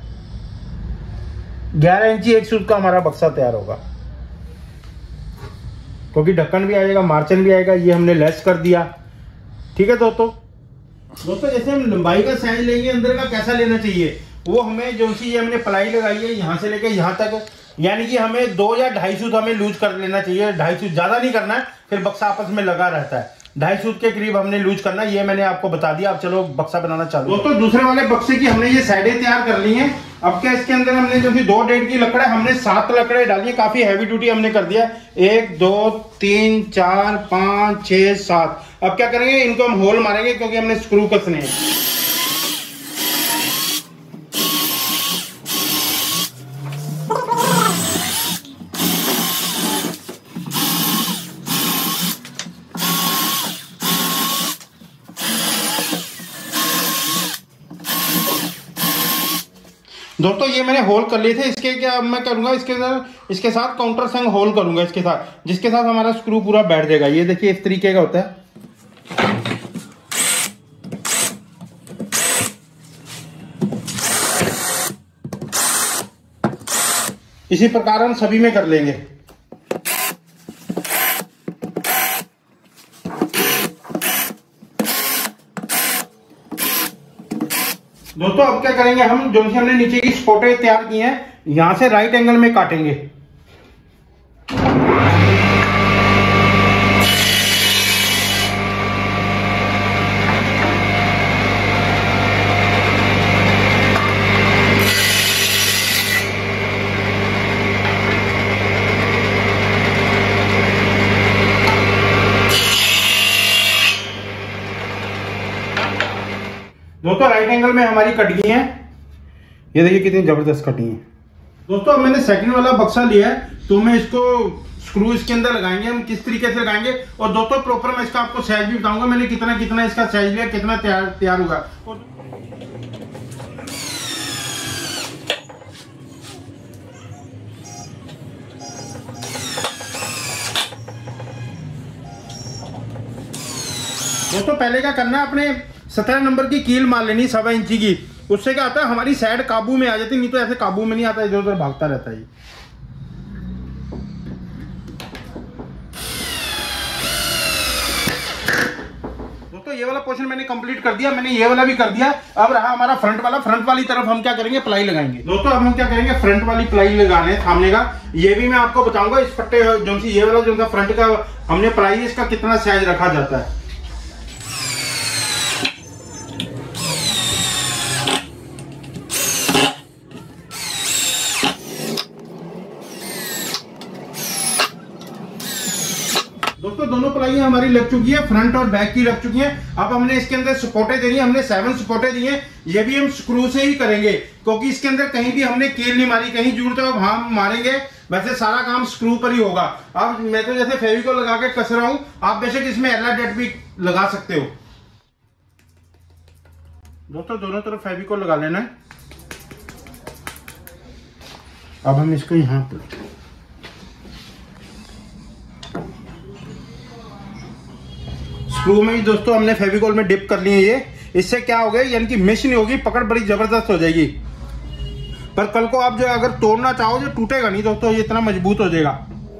11 इंची 1 सूत का हमारा बक्सा तैयार होगा, क्योंकि ढक्कन भी आएगा, मार्जिन भी आएगा, ये हमने लेस कर दिया। ठीक है दोस्तों, जैसे हम लंबाई का साइज लेंगे, अंदर का कैसा लेना चाहिए, वो हमें जो सी ये हमने प्लाई लगाई है यहाँ से लेके यहाँ तक, यानी कि हमें 2 या 2.5 सूत हमें लूज कर लेना चाहिए। 2.5 सूत ज्यादा नहीं करना है, फिर बक्सा आपस में लगा रहता है। 2.5 सूत के करीब हमने लूज करना है, ये मैंने आपको बता दिया। अब चलो बक्सा बनाना चालू। दोस्तों, दूसरे वाले बक्से की हमने ये साइडें तैयार कर ली हैं। अब क्या, इसके अंदर हमने जो 2.5 की लकड़ा, हमने 7 लकड़े डाली है, काफी हैवी ड्यूटी हमने कर दिया। 1 2 3 4 5 6 7। अब क्या करेंगे, इनको हम होल मारेंगे, क्योंकि हमने स्क्रू कसने हैं। दोस्तों, ये मैंने होल कर लिए थे, इसके क्या मैं करूंगा, इसके साथ काउंटर संग होल करूंगा इसके साथ, जिसके साथ हमारा स्क्रू पूरा बैठ जाएगा। ये देखिए, इस तरीके का होता है। इसी प्रकार हम सभी में कर लेंगे। दोस्तों, अब क्या करेंगे, हम जो हमने नीचे की स्पोर्टें तैयार की हैं, यहां से राइट एंगल में काटेंगे। दोस्तों, राइट एंगल में हमारी कट गई है, ये देखिए कितनी जबरदस्त कटी है। दोस्तों, अब मैंने सेकंड वाला बक्सा लिया है, तो मैं इसको स्क्रू इसके अंदर लगाएंगे। हम किस तरीके से लगाएंगे, और दोस्तों प्रॉपर मैं इसका आपको साइज भी बताऊंगा, मैंने कितना इसका साइज लिया, कितना तैयार होगा। दोस्तों, पहले क्या करना है, अपने 17 नंबर की कील मार लेनी 1.25 इंची की। उससे क्या होता है, हमारी साइड काबू में आ जाती, नहीं तो ऐसे काबू में नहीं आता, इधर उधर भागता रहता है। दोस्तों, ये वाला पोर्शन मैंने कंप्लीट कर दिया, मैंने ये वाला भी कर दिया। अब रहा हमारा फ्रंट वाला। फ्रंट वाली तरफ हम क्या करेंगे, प्लाई लगाएंगे। दोस्तों, अब हम क्या करेंगे, फ्रंट वाली प्लाई लगाने सामने का, ये भी मैं आपको बताऊंगा। इस पट्टे जो सी ये वाला जो फ्रंट का हमने प्लाई, इसका कितना साइज रखा जाता है। दोस्तों दोनों प्लाई हमारी लग चुकी है, फ्रंट और बैक की लग चुकी है। अब हमने इसके अंदर सपोर्टें देनी है, हमने 7 सपोर्टें दी हैं। ये भी हम स्क्रू से ही करेंगे क्योंकि इसके अंदर कहीं भी हमने कील नहीं मारी, कहीं जरूरत है वहां मारेंगे, वैसे सारा काम स्क्रू पर ही होगा। अब मैं तो जैसे फेविकोल लगा के कस रहा हूं, आप बेशक इसमें एलाडेट भी लगा सकते हो। दोस्तों दोनों तरफ फेविकोल लगा लेना है। अब हम इसको यहां पर स्क्रू में ही दोस्तों हमने फेविकोल में डिप कर लिए ये। इससे क्या हो गया, यानी कि मिस नहीं होगी, पकड़ बड़ी जबरदस्त हो जाएगी। पर कल को आप जो अगर तोड़ना चाहो जो टूटेगा नहीं दोस्तों, ये इतना मजबूत हो जाएगा।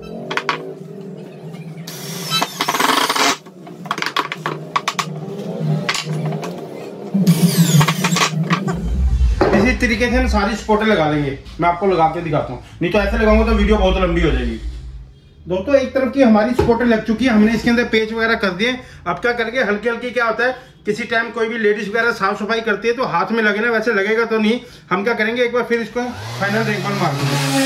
इसी तरीके से हम सारी सपोर्टें लगा लेंगे। मैं आपको लगा के दिखाता हूँ, नहीं तो ऐसे लगाऊंगा तो वीडियो बहुत लंबी हो जाएगी। दोस्तों एक तरफ की हमारी सपोर्टें लग चुकी है, हमने इसके अंदर पेच वगैरह कर दिए। अब क्या करेंगे, हल्की हल्की क्या होता है, किसी टाइम कोई भी लेडीज वगैरह साफ सफाई करती है तो हाथ में लगे ना, वैसे लगेगा तो नहीं। हम क्या करेंगे, एक बार फिर इसको फाइनल रिंगल मार देंगे।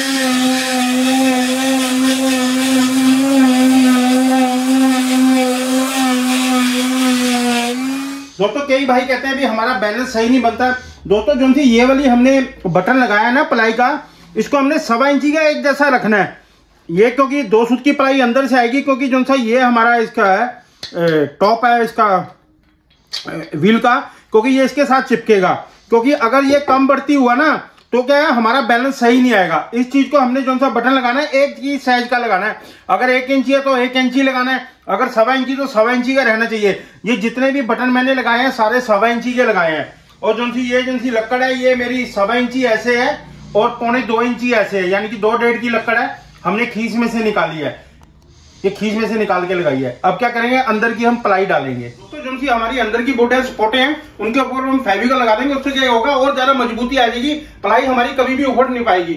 दोस्तों कई भाई कहते हैं भी हमारा बैलेंस सही नहीं बनता। दोस्तों जो ये वाली हमने बटन लगाया ना प्लाई का, इसको हमने 1.25 इंची का एक जैसा रखना है। ये क्योंकि 2 सूत की प्लाई अंदर से आएगी, क्योंकि जो सा ये हमारा इसका है टॉप है इसका व्हील का, क्योंकि ये इसके साथ चिपकेगा। क्योंकि अगर ये कम बढ़ती हुआ ना तो क्या है, हमारा बैलेंस सही नहीं आएगा। इस चीज को हमने जो सा बटन लगाना है 1 की साइज का लगाना है। अगर 1 इंची है तो 1 इंची लगाना है, अगर 1.25 इंची तो 1.25 इंची का रहना चाहिए। ये जितने भी बटन मैंने लगाए हैं सारे 1.25 इंची के लगाए हैं। और जो सी लक्कड़ है ये मेरी 1.25 इंची ऐसे है और 1.25 इंची ऐसे है, यानी कि 2.5 की लक्कड़ है। हमने खींच में से निकाली है, ये खींच में से निकाल के लगाई है। अब क्या करेंगे, अंदर की हम प्लाई डालेंगे। दोस्तों जो सी हमारी अंदर की बोटे सपोर्टें हैं, उनके ऊपर हम फेविकोल लगा देंगे। उससे क्या होगा, और ज्यादा मजबूती आ जाएगी, प्लाई हमारी कभी भी उखड़ नहीं पाएगी।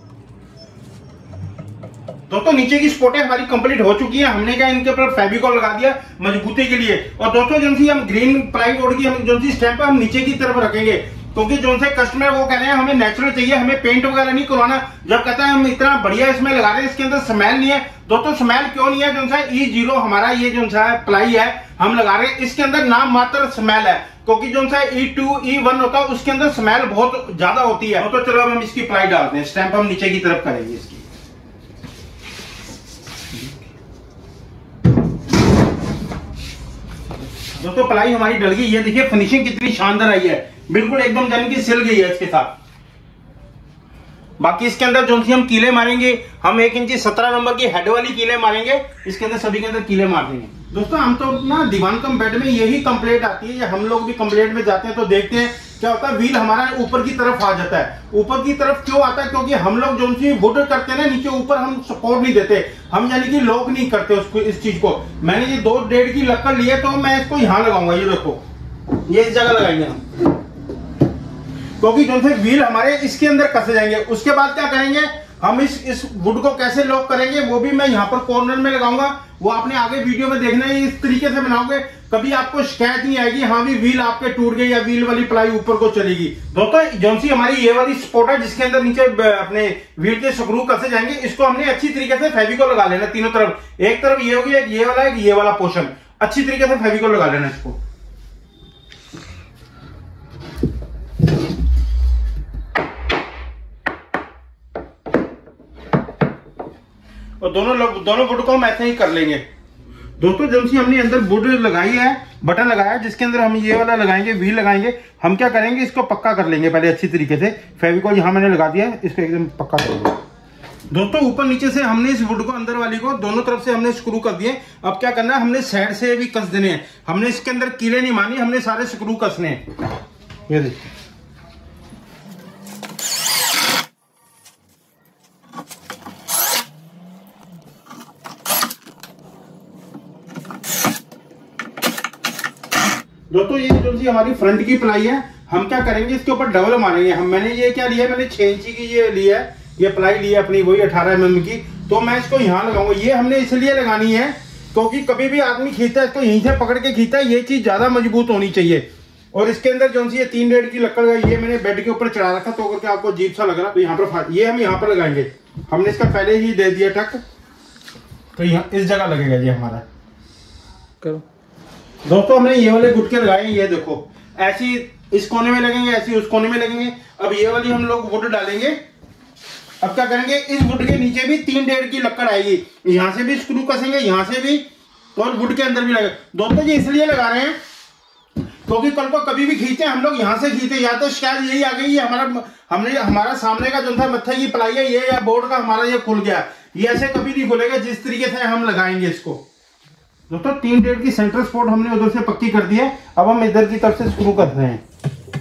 दोस्तों नीचे की सपोर्टें हमारी कंप्लीट हो चुकी है। हमने क्या इनके ऊपर फेविकोल लगा दिया मजबूती के लिए। और दोस्तों जो सी हम ग्रीन प्लाईवुड की हम जो सी स्टैंप हम नीचे की तरफ रखेंगे, क्योंकि जो से कस्टमर वो कह रहे हैं हमें नेचुरल चाहिए, हमें पेंट वगैरह नहीं करवाना। जब कहता है हम इतना बढ़िया इसमें लगा रहे हैं, इसके अंदर स्मेल नहीं है। दोस्तों स्मेल क्यों नहीं है, जो सा E0 हमारा ये जो सा प्लाई है हम लगा रहे हैं, इसके अंदर नाम मात्र स्मेल है। क्योंकि जो सा E2 E1 होता है उसके अंदर स्मेल बहुत ज्यादा होती है। तो चलो हम इसकी प्लाई डालते हैं, स्टैंप हम नीचे की तरफ करेंगे इसकी। दोस्तों प्लाई हमारी डल गई, ये देखिए फिनिशिंग कितनी शानदार आई है, बिल्कुल एकदम जम की सिल गई है इसके साथ। बाकी इसके अंदर जो हम कीले मारेंगे, हम 1 इंची 17 नंबर की हेड वाली कीले मारेंगे। इसके अंदर सभी के अंदर कीले मार देंगे। दोस्तों हम तो ना दीवान कम बेड में यही कंप्लेंट आती है, हम लोग भी कंप्लेंट में जाते हैं तो देखते हैं क्या होता है, व्हील हमारा ऊपर की तरफ आ जाता है। ऊपर की तरफ क्यों आता है, क्योंकि हम लोग जो सी वुड करते हैं ना नीचे ऊपर हम सपोर्ट नहीं देते, हम यानी कि लॉक नहीं करते उसको। इस चीज को मैंने ये 2.5 की लक्कड़ ली है तो मैं इसको यहाँ लगाऊंगा। ये देखो ये इस जगह लगाएंगे हम, क्योंकि जो से व्हील हमारे इसके अंदर कसे जाएंगे। उसके बाद क्या करेंगे, हम इस वुड को कैसे लॉक करेंगे वो भी मैं यहाँ पर कॉर्नर में लगाऊंगा। वो आपने आगे वीडियो में देखना है, इस तरीके से बनाओगे कभी आपको शिकायत नहीं आएगी हाँ भी व्हील आपके टूट गई या व्हील वाली प्लाई ऊपर को चलेगी। दोस्तों जो सी हमारी ये वाली सपोर्ट है जिसके अंदर नीचे अपने व्हील के स्क्रू कसे जाएंगे, इसको हमने अच्छी तरीके से फेविकोल लगा लेना तीनों तरफ। एक तरफ ये होगी, एक ये वाला, एक ये वाला पोर्शन, अच्छी तरीके से फेविकोल लगा लेना इसको। और दोनों वुड को हम ऐसे ही कर लेंगे। दोस्तों जब से हमने अंदर वुड लगाई है, बटन लगाया जिसके अंदर हम ये वाला लगाएंगे, व्हील लगाएंगे, हम क्या करेंगे इसको पक्का कर लेंगे पहले अच्छी तरीके से। फेविकोल यहाँ मैंने लगा दिया, इसको एकदम पक्का कर देंगे। दोस्तों ऊपर नीचे से हमने इस वुड को अंदर वाली को दोनों तरफ से हमने स्क्रू कर दिए। अब क्या करना है, हमने साइड से भी कस देने हैं। हमने इसके अंदर कीले नहीं मारनी, हमने सारे स्क्रू कसने हैं। ये देखिए दोस्तों ये जो सी हमारी फ्रंट की प्लाई है, हम क्या करेंगे इसके ऊपर डबल मारेंगे। हम मैंने ये क्या लिया है, मैंने 6 इंची की ये ली है, ये प्लाई ली है अपनी वही 18 mm की। तो मैं इसको यहाँ लगाऊंगा। ये हमने इसलिए लगानी है क्योंकि कभी भी आदमी खींचता है इसको यहीं से पकड़ के खींचता है, ये चीज ज्यादा मजबूत होनी चाहिए। और इसके अंदर जो सी ये 3.5 की लकड़ है, ये मैंने बेड के ऊपर चढ़ा रखा तो करके आपको अजीब सा लग रहा, तो यहाँ पर ये हम यहाँ पर लगाएंगे। हमने इसका पहले ही दे दिया टक, तो यहाँ इस जगह लगेगा ये हमारा। करो। दोस्तों हमने ये वाले गुटके लगाए, ये देखो ऐसी इस कोने में लगेंगे, ऐसी उस कोने में लगेंगे। अब ये वाली हम लोग वुड डालेंगे। अब क्या करेंगे, इस वुड के नीचे भी 3.5 की लकड़ आएगी, यहाँ से भी स्क्रू कसेंगे, यहाँ से भी, और वुड के अंदर भी लगे। दोस्तों ये इसलिए लगा रहे हैं क्योंकि कल को कभी भी खींचे हम लोग यहाँ से खींचे, या तो शिकायत यही आ गई हमारा सामने का जो था मत्थे की प्लाई है ये, या बोर्ड का हमारा ये खुल गया, ये ऐसे कभी नहीं खुलेगा जिस तरीके से हम लगाएंगे इसको। दोस्तों 3.5 की सेंटर स्पॉट हमने उधर से पक्की कर दी है। अब हम इधर की तरफ से शुरू कर रहे हैं।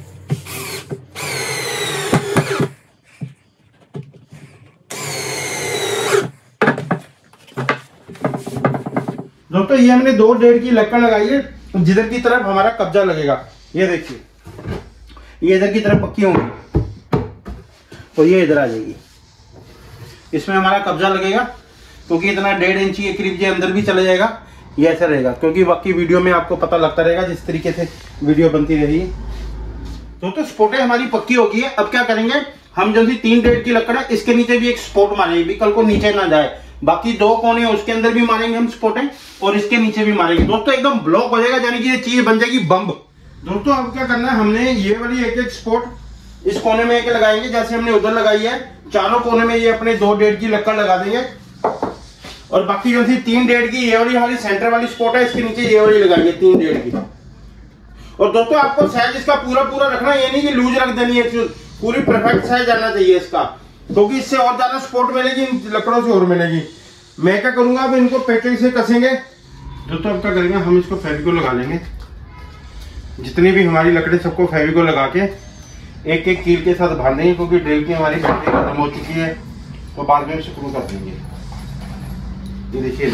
दोस्तों ये हमने 2.5 की लकड़ लगाई है, जिधर की तरफ हमारा कब्जा लगेगा, ये देखिए ये इधर की तरफ पक्की होंगी तो ये इधर आ जाएगी, इसमें हमारा कब्जा लगेगा क्योंकि इतना 1.5 इंची के करीब ये अंदर भी चला जाएगा, ये ऐसा रहेगा। क्योंकि बाकी वीडियो में आपको पता लगता रहेगा जिस तरीके से वीडियो बनती रही। दोस्तों स्पोर्टें हमारी पक्की होगी है। अब क्या करेंगे, हम जो 3.5 की लकड़ है इसके नीचे भी एक स्पोर्ट मारेंगे, भी कल को नीचे ना जाए। बाकी 2 कोने उसके अंदर भी मारेंगे हम स्पोर्टें, और इसके नीचे भी मारेंगे। दोस्तों एकदम ब्लॉक हो जाएगा, यानी कि ये चीज बन जाएगी बम। दोस्तों अब क्या करना है, हमने ये वाली एक स्पोर्ट इस कोने में एक लगाएंगे, जैसे हमने उधर लगाई है। चारों कोने में ये अपने 2.5 की लकड़ लगा देंगे, और बाकी जो थी 3.5 की ये वाली हमारी सेंटर वाली स्पोर्ट है, इसके नीचे ये वाली लगाएंगे 3.5 की। और दोस्तों आपको साइज इसका पूरा रखना, ये नहीं कि लूज रख देनी है, पूरी परफेक्ट साइज आना चाहिए इसका, क्योंकि इससे और ज्यादा सपोर्ट मिलेगी, लकड़ों से और मिलेगी। मैं क्या करूंगा, अब इनको पैकिंग से कसेंगे। दोस्तों अब क्या करेंगे, हम इसको फेविकोल लगा लेंगे, जितनी भी हमारी लकड़ी सबको फेविकोल लगा के एक एक कील के साथ बांध देंगे, क्योंकि ड्रिल की हमारी बैटरी खत्म हो चुकी है, तो बाद में स्क्रू कर देंगे। ये देखिए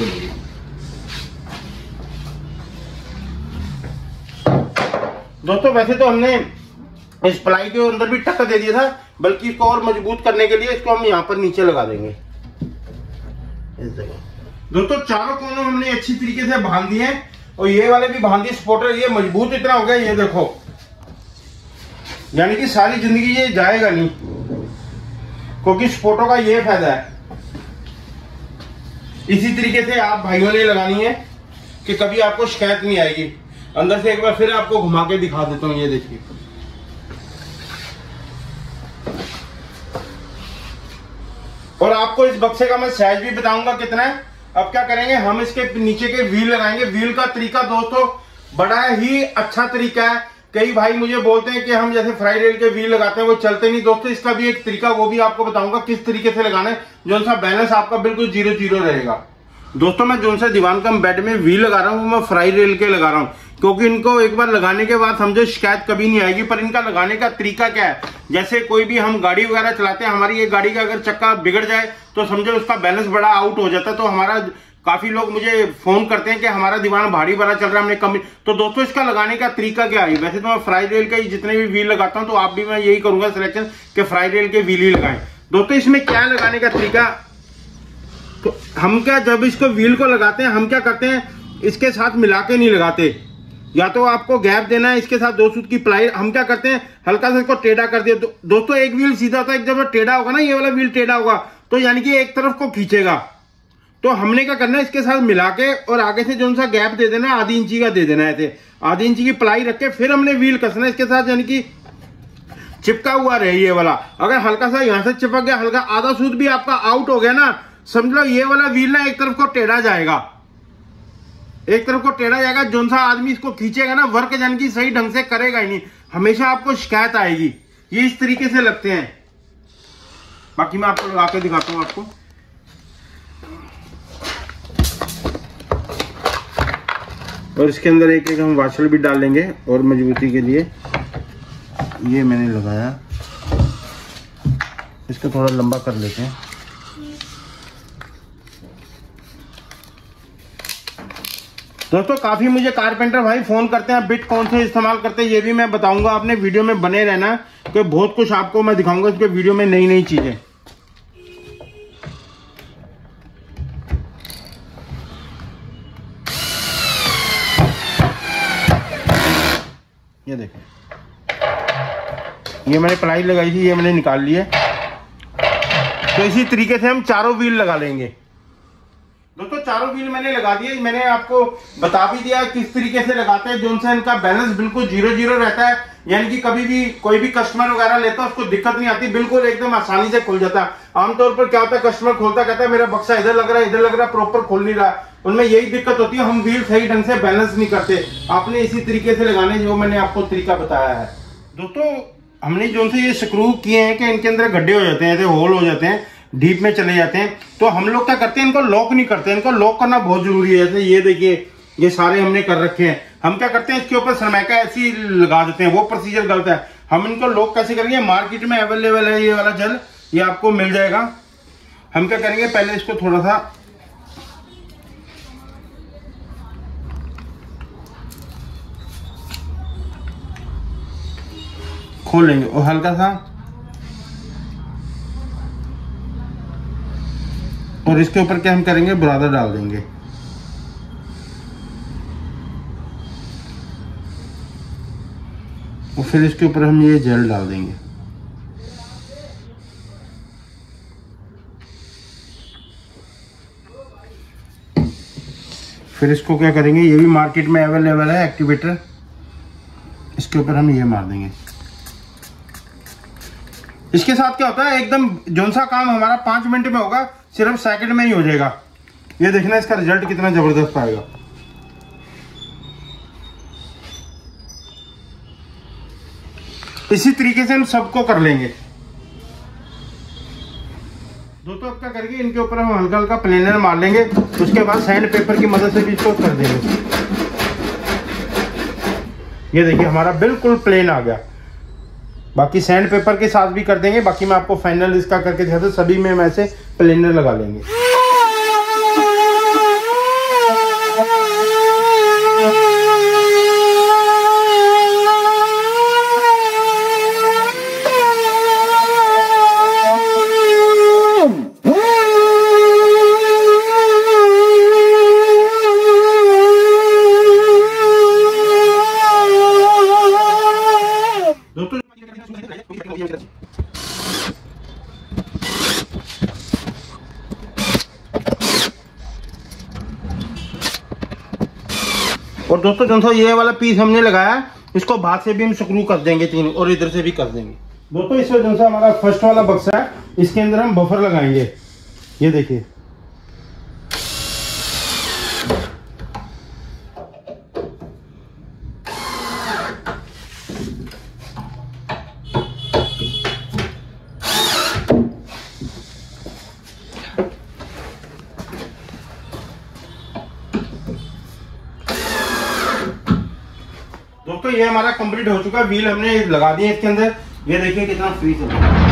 दोस्तों वैसे तो हमने इस प्लाई के अंदर भी टक्कर दे दिया था, बल्कि इसको और मजबूत करने के लिए इसको हम यहाँ पर नीचे लगा देंगे इस जगह। दोस्तों चारों कोनों हमने अच्छी तरीके से बांध दिए हैं, और ये वाले भी बांध दिए सपोर्टर। ये मजबूत इतना हो गया, ये देखो, यानी कि सारी जिंदगी ये जाएगा नहीं, क्योंकि सपोर्टों का ये फायदा है। इसी तरीके से आप भाइयों ने लगानी है कि कभी आपको शिकायत नहीं आएगी। अंदर से एक बार फिर आपको घुमा के दिखा देता हूं, ये देखिए। और आपको इस बक्से का मैं साइज भी बताऊंगा कितना है। अब क्या करेंगे, हम इसके नीचे के व्हील लगाएंगे। व्हील का तरीका दोस्तों बड़ा ही अच्छा तरीका है। कई भाई मुझे बोलते हैं कि हम जैसे फ्राई रेल के व्हील लगाते हैं वो चलते नहीं। दोस्तों इसका भी एक तरीका, वो भी आपको बताऊंगा किस तरीके से लगाना है, जो सा बैलेंस आपका बिल्कुल 0-0 रहेगा। दोस्तों मैं जो सा दीवान कम बेड में व्हील लगा रहा हूँ, वो मैं फ्राई रेल के लगा रहा हूँ, क्योंकि इनको एक बार लगाने के बाद समझो शिकायत कभी नहीं आएगी। पर इनका लगाने का तरीका क्या है, जैसे कोई भी हम गाड़ी वगैरह चलाते हैं, हमारी ये गाड़ी का अगर चक्का बिगड़ जाए तो समझो उसका बैलेंस बड़ा आउट हो जाता है। तो हमारा काफी लोग मुझे फोन करते हैं कि हमारा दीवान भारी बड़ा चल रहा है, हमने कम। तो दोस्तों इसका लगाने का तरीका क्या है, वैसे तो मैं फ्राई रेल के जितने भी व्हील लगाता हूं, तो आप भी मैं यही करूंगा सिलेक्शन कि फ्राई रेल के व्हील ही लगाएं। दोस्तों इसमें क्या लगाने का तरीका, तो हम क्या जब इसको व्हील को लगाते हैं, हम क्या करते हैं इसके साथ मिला के नहीं लगाते, या तो आपको गैप देना है इसके साथ 2 सूत की प्लाई। हम क्या करते हैं हल्का सा इसको टेढ़ा कर दिया। दोस्तों एक व्हील सीधा होता है, जब टेढ़ा होगा ना, ये वाला व्हील टेढ़ा होगा तो यानी कि एक तरफ को खींचेगा। तो हमने क्या करना है, इसके साथ मिला के और आगे से जो सा गैप दे देना है, 1/2 इंची का दे देना है, ऐसे 1/2 इंची की प्लाई रख के फिर हमने व्हील कसना है इसके साथ, यानी कि चिपका हुआ रहे ये वाला। अगर हल्का सा यहां से चिपक गया, हल्का आधा सूत भी आपका आउट हो गया ना, समझ लो ये वाला व्हील ना एक तरफ को टेढ़ा जाएगा, एक तरफ को टेढ़ा जाएगा। जो सा आदमी इसको खींचेगा ना, वर्क यानी कि सही ढंग से करेगा ही नहीं, हमेशा आपको शिकायत आएगी। ये इस तरीके से लगते हैं। बाकी मैं आपको लगा के दिखाता हूं आपको। और इसके अंदर एक एक हम वाशर भी डाल लेंगे और मजबूती के लिए। ये मैंने लगाया, इसको थोड़ा लंबा कर लेते हैं। दोस्तों काफी मुझे कारपेंटर भाई फोन करते हैं, बिट कौन से इस्तेमाल करते हैं ये भी मैं बताऊंगा। आपने वीडियो में बने रहना कि बहुत कुछ आपको मैं दिखाऊंगा इसके वीडियो में, नई नई चीजें। ये देखिए, ये मैंने प्लाई लगाई थी, ये मैंने निकाल ली है। तो इसी तरीके से हम चारों व्हील लगा लेंगे। दोस्तों चारों व्हील मैंने लगा दिए, मैंने आपको बता भी दिया किस तरीके से लगाते हैं। जो इनका बैलेंस बिल्कुल 0-0 रहता है, यानी कि कभी भी कोई भी कस्टमर वगैरह लेता है उसको दिक्कत नहीं आती, बिल्कुल एकदम आसानी से खुल जाता है। आमतौर पर क्या होता है, कस्टमर खोलता कहता है मेरा बक्सा इधर लग रहा है, इधर लग रहा है, प्रॉपर खुल नहीं रहा, उनमें यही दिक्कत होती है, हम व्हील सही ढंग से बैलेंस नहीं करते। आपने इसी तरीके से लगाने जो मैंने आपको तरीका बताया है। दोस्तों हमने जो से ये स्क्रू किए हैं कि इनके अंदर गड्ढे हो जाते हैं, होल हो जाते हैं, डीप में चले जाते हैं, तो हम लोग क्या करते हैं, इनको लॉक नहीं करते। इनको लॉक करना बहुत जरूरी है। जैसे ये देखिए, ये सारे हमने कर रखे हैं। हम क्या करते हैं, इसके ऊपर सरमाइका ऐसे ही लगा देते हैं, वो प्रोसीजर गलत है। हम इनको लॉक कैसे करेंगे, मार्केट में अवेलेबल है ये वाला जेल, ये आपको मिल जाएगा। हम क्या करेंगे, पहले इसको थोड़ा सा खोल लेंगे और हल्का सा, और इसके ऊपर क्या हम करेंगे, बुरादा डाल देंगे। और फिर इसके ऊपर हम ये जेल डाल देंगे। फिर इसको क्या करेंगे, ये भी मार्केट में अवेलेबल है एक्टिवेटर, इसके ऊपर हम ये मार देंगे। इसके साथ क्या होता है, एकदम जोन सा काम हमारा 5 मिनट में होगा, सिर्फ सेकंड में ही हो जाएगा। ये देखना इसका रिजल्ट कितना जबरदस्त आएगा। इसी तरीके से हम सबको कर लेंगे। दोस्तों अब क्या करेंगे, इनके ऊपर हम हल्का हल्का प्लेनर मार लेंगे, उसके बाद सैंड पेपर की मदद से भी इसको कर देंगे। ये देखिए हमारा बिल्कुल प्लेन आ गया। बाकी सैंड पेपर के साथ भी कर देंगे, बाकी मैं आपको फाइनल इसका करके दिखाता हूं। सभी में हम ऐसे प्लेनर लगा लेंगे। और दोस्तों जो सा ये वाला पीस हमने लगाया, इसको बाहर से भी हम स्क्रू कर देंगे 3, और इधर से भी कर देंगे। दोस्तों इसमें जो सा हमारा फर्स्ट वाला बक्सा है, इसके अंदर हम बफर लगाएंगे। ये देखिए दोस्तों ये हमारा कंप्लीट हो चुका है। व्हील हमने लगा दिए इसके अंदर, ये देखिए कितना फ्री चल रहा है।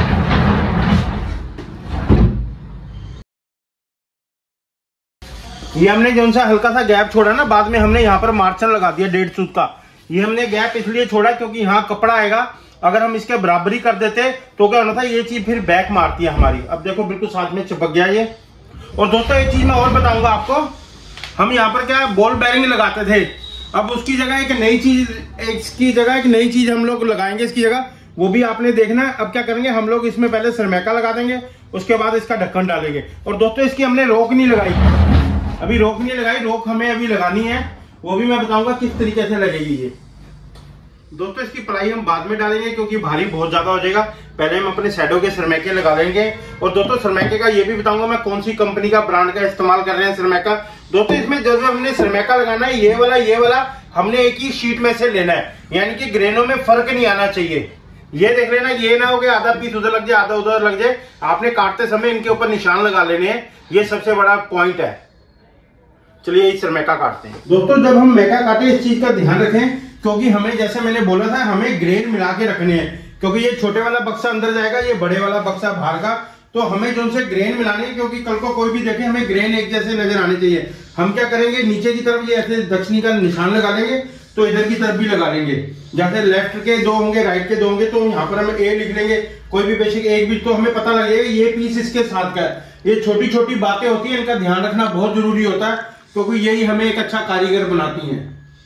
ये हमने जो सा हल्का सा गैप छोड़ा ना, बाद में हमने यहाँ पर मार्शल लगा दिया 1.5 सूत का। ये हमने गैप इसलिए छोड़ा क्योंकि यहाँ कपड़ा आएगा, अगर हम इसके बराबरी कर देते तो क्या होना था, ये चीज फिर बैक मारती है हमारी। अब देखो बिल्कुल साथ में चिपक गया ये। और दोस्तों एक चीज मैं और बताऊंगा आपको, हम यहाँ पर क्या बॉल बेरिंग लगाते थे, अब उसकी जगह एक नई चीज, इसकी जगह एक नई चीज हम लोग लगाएंगे इसकी जगह, वो भी आपने देखना है। अब क्या करेंगे, हम लोग इसमें पहले सरमैका लगा देंगे, उसके बाद इसका ढक्कन डालेंगे। और दोस्तों इसकी हमने रोक नहीं लगाई, अभी रोक नहीं लगाई, रोक हमें अभी लगानी है, वो भी मैं बताऊंगा किस तरीके से लगेगी ये। दोस्तों इसकी प्लाई हम बाद में डालेंगे क्योंकि भारी बहुत ज्यादा हो जाएगा। पहले हम अपने शैडो के सरमैके लगा लेंगे। और दोस्तों सरमैके का ये भी बताऊंगा मैं कौन सी कंपनी का ब्रांड का इस्तेमाल कर रहे हैं सरमैका। दोस्तों इसमें जब हमने सरमैका लगाना है, ये वाला हमने एक ही शीट में से लेना है, यानी कि ग्रेनों में फर्क नहीं आना चाहिए। ये देख लेना, ये ना हो कि आधा पीस उधर लग जाए आधा उधर लग जाए। आपने काटते समय इनके ऊपर निशान लगा लेने हैं, ये सबसे बड़ा पॉइंट है। चलिए इस सरमैका काटते हैं। दोस्तों जब हम मैका काटे इस चीज का ध्यान रखें, क्योंकि हमें जैसे मैंने बोला था हमें ग्रेन मिला के रखने हैं, क्योंकि ये छोटे वाला बक्सा अंदर जाएगा, ये बड़े वाला बक्सा बाहर का, तो हमें जो उनसे ग्रेन मिलानी है, क्योंकि कल को कोई भी देखे हमें ग्रेन एक जैसे नजर आने चाहिए। हम क्या करेंगे, नीचे की तरफ ये ऐसे दक्षिणी का निशान लगा लेंगे, तो इधर की तरफ भी लगा लेंगे। जैसे लेफ्ट के 2 होंगे, राइट के 2 होंगे, तो यहाँ पर हम ए लिख लेंगे, कोई भी बेसिक एक भी, तो हमें पता लगेगा ये पीस इसके साथ का है। ये छोटी छोटी बातें होती है, इनका ध्यान रखना बहुत जरूरी होता है, क्योंकि यही हमें एक अच्छा कारीगर बनाती हैं।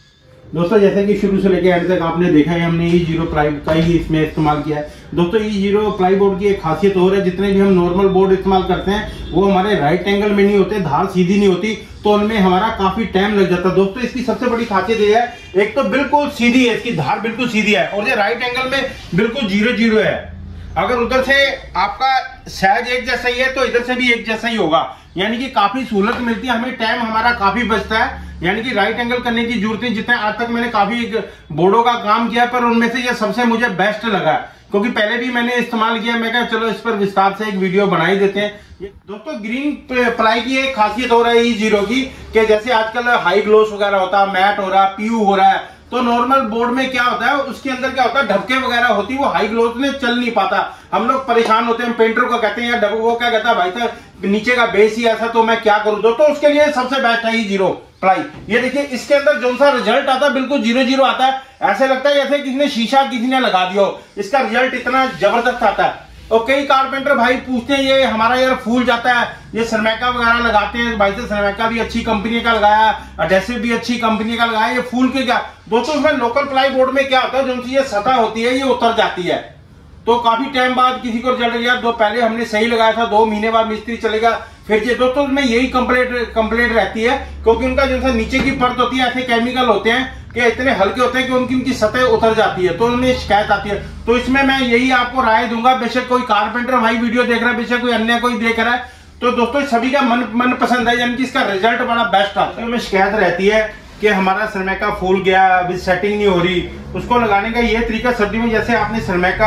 दोस्तों जैसे कि शुरू से लेकर एंड तक आपने देखा है, हमने E0 प्लाई का ही इसमें इस्तेमाल किया है। दोस्तों E0 प्लाई बोर्ड की एक खासियत और है, जितने भी हम नॉर्मल बोर्ड इस्तेमाल करते हैं वो हमारे राइट एंगल में नहीं होते, धार सीधी नहीं होती, तो उनमें हमारा काफी टाइम लग जाता है। दोस्तों इसकी सबसे बड़ी खासियत ये है, एक तो बिल्कुल सीधी है, इसकी धार बिल्कुल सीधी है, और ये राइट एंगल में बिल्कुल 0-0 है। अगर उधर से आपका साइज एक जैसा ही है तो इधर से भी एक जैसा ही होगा, यानी कि काफी सहूलत मिलती है, हमें टाइम हमारा काफी बचता है, यानी कि राइट एंगल करने की जरूरत नहीं। जितने आज तक मैंने काफी बोर्डों का काम किया, पर उनमें से ये सबसे मुझे बेस्ट लगा, क्योंकि पहले भी मैंने इस्तेमाल किया। मैं कहा चलो इस पर विस्तार से एक वीडियो बना ही देते हैं। दोस्तों ग्रीन प्लाई की एक खासियत हो रहा है E0 की, कि जैसे आजकल हाई ग्लोस वगैरह होता है, मैट हो रहा है, पीयू हो रहा है, तो नॉर्मल बोर्ड में क्या होता है, उसके अंदर क्या होता है, ढबके वगैरह होती है, वो हाई ग्लोस में चल नहीं पाता। हम लोग परेशान होते हैं, पेंटर को कहते हैं यार वो क्या कहता है भाई साहब नीचे का बेस ही ऐसा, तो मैं क्या करूं। दोस्तों उसके लिए सबसे बेस्ट है E0 प्लाई। ये देखिए इसके अंदर जो सा रिजल्ट आता है बिल्कुल 0-0 आता है, ऐसे लगता है जैसे किसी ने शीशा किसी ने लगा दिया हो, इसका रिजल्ट इतना जबरदस्त आता है। और कई कारपेंटर भाई पूछते हैं ये हमारा यार फूल जाता है, ये सनमाइका वगैरह लगाते हैं, भाई से सनमाइका भी अच्छी कंपनी का लगाया, एडहेसिव भी अच्छी कंपनी का लगाया, ये फूल के क्या। दोस्तों उसमें लोकल प्लाई बोर्ड में क्या होता है, जो सी ये सतह होती है ये उतर जाती है, तो काफी टाइम बाद किसी को रिजल्ट गया, दो पहले हमने सही लगाया था, 2 महीने बाद मिस्त्री चलेगा फिर ये। दोस्तों उसमें यही कंप्लेंट रहती है, क्योंकि उनका जैसा नीचे की परत होती है, ऐसे केमिकल होते हैं कि इतने हल्के होते हैं कि उनकी सतह उतर जाती है, तो उनमें शिकायत आती है। तो इसमें मैं यही आपको राय दूंगा, बेशक कोई कारपेंटर भाई वीडियो देख रहा है, बेशक कोई अन्य कोई देख रहा है, तो दोस्तों सभी का मन पसंद है, यानी कि इसका रिजल्ट बड़ा बेस्ट आता है। शिकायत रहती है कि हमारा सनमाइका फूल गया, अभी सेटिंग नहीं हो रही, उसको लगाने का ये तरीका सर्दी में, जैसे आपने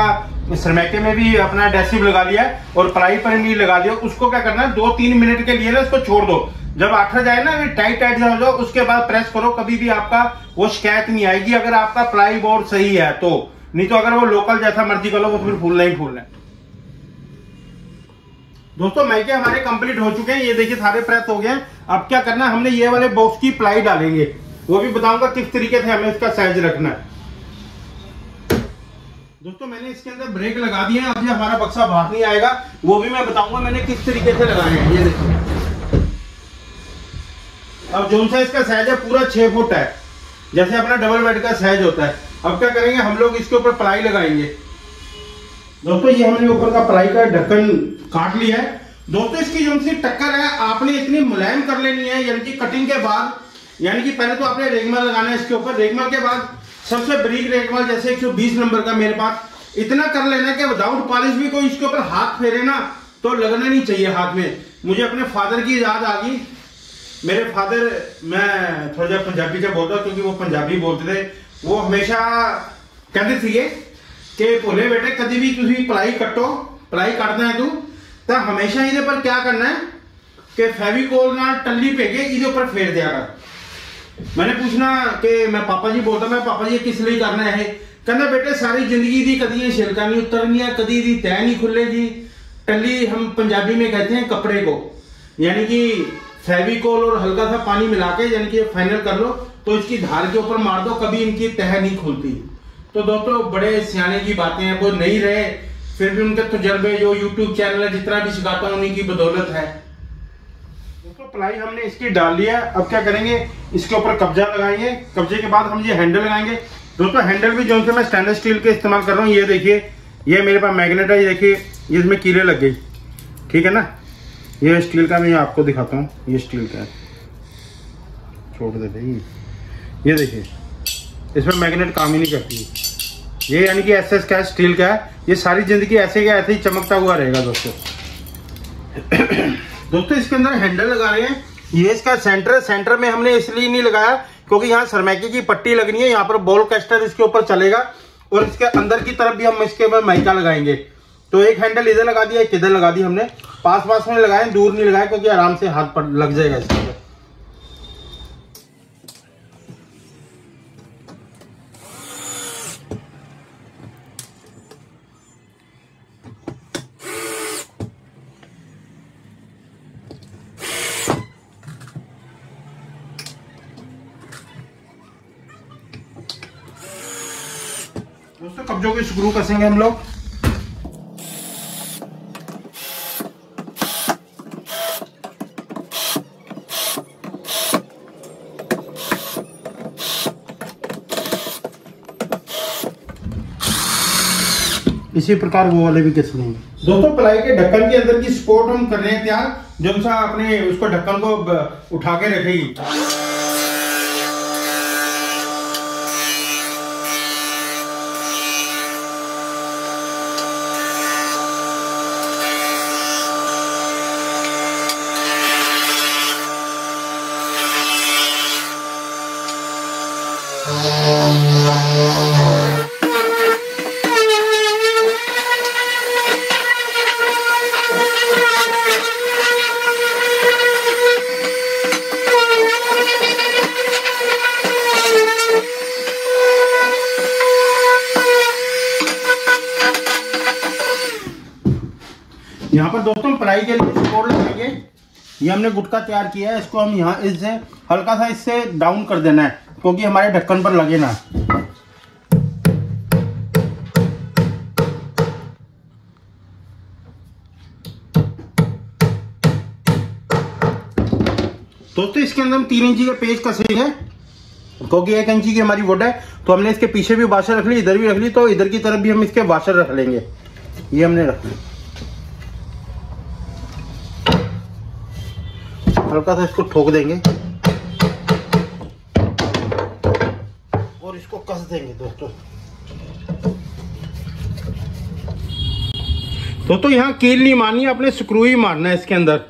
सनमाइके में भी अपना एडहेसिव लगा लिया और प्लाई पर भी लगा लिया, उसको क्या करना है 2-3 मिनट के लिए ना इसको छोड़ दो, जब आठर जाए ना टाइट हो जाओ, उसके बाद प्रेस करो, कभी भी आपका वो शिकायत नहीं आएगी, अगर आपका प्लाई बोर्ड सही है तो। नहीं तो अगर वो लोकल जैसा मर्जी करो वो फिर फूलना ही फूलना है। दोस्तों माइके हमारे कंप्लीट हो चुके हैं, ये देखिए सारे प्रेस हो गए हैं। अब क्या करना है, हमने ये वाले बॉक्स की प्लाई डालेंगे, वो भी बताऊंगा किस तरीके से हमें इसका साइज रखना है। दोस्तों मैंने इसके अंदर ब्रेक लगा दिए हैं, अब ये हमारा बक्सा बाहर नहीं आएगा, वो भी मैं बताऊंगा मैंने किस तरीके से लगाए हैं। ये देखिए अब जो सा इसका साइज है पूरा 6 फुट है, जैसे अपना डबल बेड का साइज होता है। अब क्या करेंगे, हम लोग इसके ऊपर प्लाई लगाएंगे। दोस्तों ये हमने ऊपर का प्लाई का ढक्कन काट लिया है। दोस्तों इसकी जो सी टक्कर है आपने इतनी मुलायम कर लेनी है, यानी कि कटिंग के बाद, यानी कि पहले तो आपने रेगमाल लगाना है इसके ऊपर, रेगमाल के बाद सबसे बारीक रेगमाल जैसे 120 नंबर का मेरे पास, इतना कर लेना कि विदाउट पॉलिश भी कोई इसके ऊपर हाथ फेरे ना तो लगना नहीं चाहिए हाथ में। मुझे अपने फादर की याद आ गई, मेरे फादर, मैं थोड़ा सा पंजाबी से बोलता क्योंकि वो पंजाबी बोलते थे, वो हमेशा कहते थे कि भोले बेटे कभी भी तुम प्लाई कट्टो, प्लाई कटना है तू तो हमेशा ये पर क्या करना है कि फेविकोल ना टल्ली भेगे इधे ऊपर फेर दिया कर। मैंने पूछना कि मैं पापा जी बोलता, मैं पापा जी किस लिए करना है, कहना बेटे सारी जिंदगी दी कदी छिलका नहीं उतरनी है, कदी दी तय नहीं खुलेगी। टल्ली हम पंजाबी में कहते हैं कपड़े को, यानी कि फेविकोल और हल्का सा पानी मिला के यानी कि फाइनल कर लो, तो इसकी धार के ऊपर मार दो, कभी इनकी तह नहीं खुलती। तो दोस्तों बड़े सियाने की बातें हैं, वो नहीं रहे फिर भी उनके तजर्बे, जो यूट्यूब चैनल है जितना भी सिखाता हूं उन्हीं की बदौलत है। दोस्तों प्लाई हमने इसकी डाल लिया, अब क्या करेंगे इसके ऊपर कब्जा लगाएंगे, कब्जे के बाद हम ये हैंडल लगाएंगे। दोस्तों हैंडल भी जो मैं स्टेनलेस स्टील के इस्तेमाल कर रहा हूँ, ये देखिए ये मेरे पास मैग्नेट है, ये देखिए ये इसमें कीले लग गई, ठीक है ना। ये स्टील का मैं आपको दिखाता हूँ, ये स्टील का है, छोड़ दे भाई, ये देखिए इसमें मैग्नेट काम ही नहीं करती, ये यानी कि SS का स्टील का है, ये सारी जिंदगी ऐसे का ऐसे ही चमकता हुआ रहेगा। दोस्तों इसके अंदर हैंडल लगा रहे हैं, ये इसका सेंटर में हमने इसलिए नहीं लगाया क्योंकि यहाँ सरमाइके की पट्टी लगनी है, यहाँ पर बॉल कैस्टर इसके ऊपर चलेगा और इसके अंदर की तरफ भी हम इसके ऊपर माइका लगाएंगे। तो एक हैंडल इधर लगा दिया, एक इधर लगा दी हमने, पास में लगाए, दूर नहीं लगाए क्योंकि आराम से हाथ पर लग जाएगा इसके अंदर। दोस्तों कब्जों के स्क्रू कसेंगे हम लोग। इसी प्रकार वो वाले भी किस लेंगे। दोस्तों प्लाई के ढक्कन के अंदर की सपोर्ट हम कर रहे हैं तैयार, जो सा अपने उसको ढक्कन को उठा के रखेगी। यहाँ पर दोस्तों प्लाई के लिए सपोर्ट लगाएंगे। ये हमने गुटका तैयार किया है, इसको हम यहाँ इससे हल्का सा इससे डाउन कर देना है, क्योंकि हमारे ढक्कन पर लगे ना। दोस्तों इसके अंदर हम 3 इंची का पेज कसेंगे, क्योंकि 1 इंची की हमारी वुड है, तो हमने इसके पीछे भी वाशर रख ली, इधर भी रख ली, तो इधर की तरफ भी हम इसके वाशर रख लेंगे। ये हमने रख ली, हल्का सा इसको ठोक देंगे और इसको कस देंगे। दोस्तों यहाँ कील नहीं मारनी है, अपने स्क्रू ही मारना है इसके अंदर।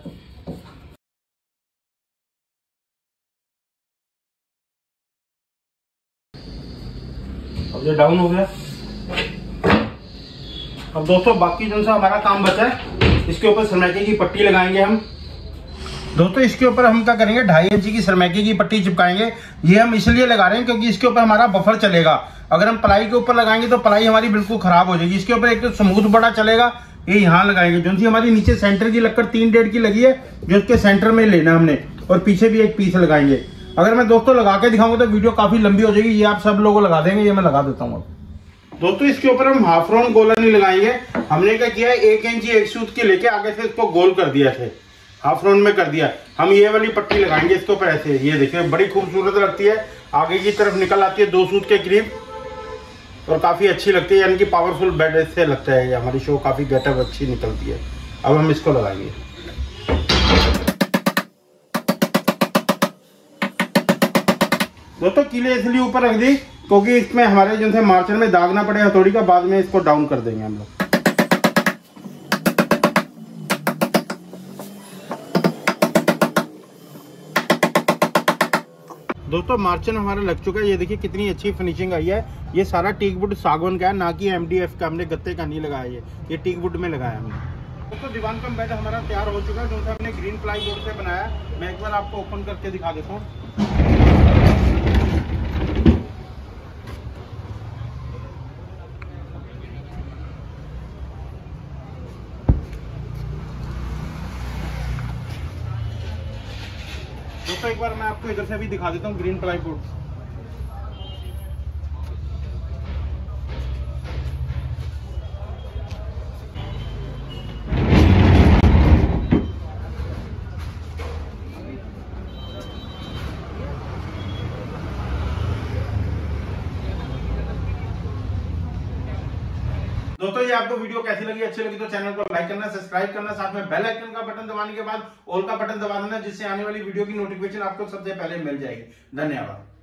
अब ये डाउन हो गया। अब दोस्तों बाकी जो सा हमारा काम बचा है, इसके ऊपर सरमाइके की पट्टी लगाएंगे हम। दोस्तों इसके ऊपर हम क्या करेंगे, 2.5 इंची की सरमाइके की पट्टी चिपकाएंगे। ये हम इसलिए लगा रहे हैं क्योंकि इसके ऊपर हमारा बफर चलेगा। अगर हम प्लाई के ऊपर लगाएंगे तो प्लाई हमारी बिल्कुल खराब हो जाएगी। इसके ऊपर एक तो स्मूथ बड़ा चलेगा, ये यहाँ लगाएंगे। जो सी हमारी नीचे सेंटर की लक्कड़ 3.5 की लगी है, जो उसके सेंटर में लेना हमने, और पीछे भी एक पीस लगाएंगे। अगर मैं दोस्तों लगा के दिखाऊंगा तो वीडियो काफी लंबी हो जाएगी, ये आप सब लोगों लगा देंगे, ये मैं लगा देता हूँ। दोस्तों इसके ऊपर हम हाफ राउंड गोला नहीं लगाएंगे। हमने क्या किया है, 1 इंची एक सूत के लेके आगे से इसको गोल कर दिया थे, हाफ राउंड में कर दिया। हम ये वाली पट्टी लगाएंगे इसके ऊपर ऐसे, ये देखिए बड़ी खूबसूरत लगती है, आगे की तरफ निकल आती है 2 सूत के करीब, और काफी अच्छी लगती है, यानी कि पावरफुल बेड इससे लगता है। ये हमारी शो काफी गेटअप अच्छी निकलती है। अब हम इसको लगाएंगे। दोस्तों कीले इसलिए ऊपर रख दी क्योंकि इसमें हमारे जो है मार्चर में दाग ना पड़े हथौड़ी का, बाद में इसको डाउन कर देंगे हम लोग। दोस्तों मार्चन हमारा लग चुका है, ये देखिए कितनी अच्छी फिनिशिंग आई है। ये सारा टीक वुड सागवान का है, ना कि MDF का, हमने गत्ते का नहीं लगाया, ये टीक वुड में लगाया हमने। दोस्तों दीवान कम बेड हमारा तैयार हो चुका है, जो हमने ग्रीन प्लाई बोर्ड से बनाया। मैं एक बार आपको ओपन करके दिखा देता हूँ। दोस्तों एक बार मैं आपको इधर से भी दिखा देता हूँ ग्रीन प्लाई बोर्ड। दोस्तों ये आपको वीडियो कैसी लगी, अच्छी लगी तो चैनल को लाइक करना, सब्सक्राइब करना, साथ में बेल आइकन का बटन दबाने के बाद ऑल का बटन दबा देना, जिससे आने वाली वीडियो की नोटिफिकेशन आपको सबसे पहले मिल जाएगी। धन्यवाद।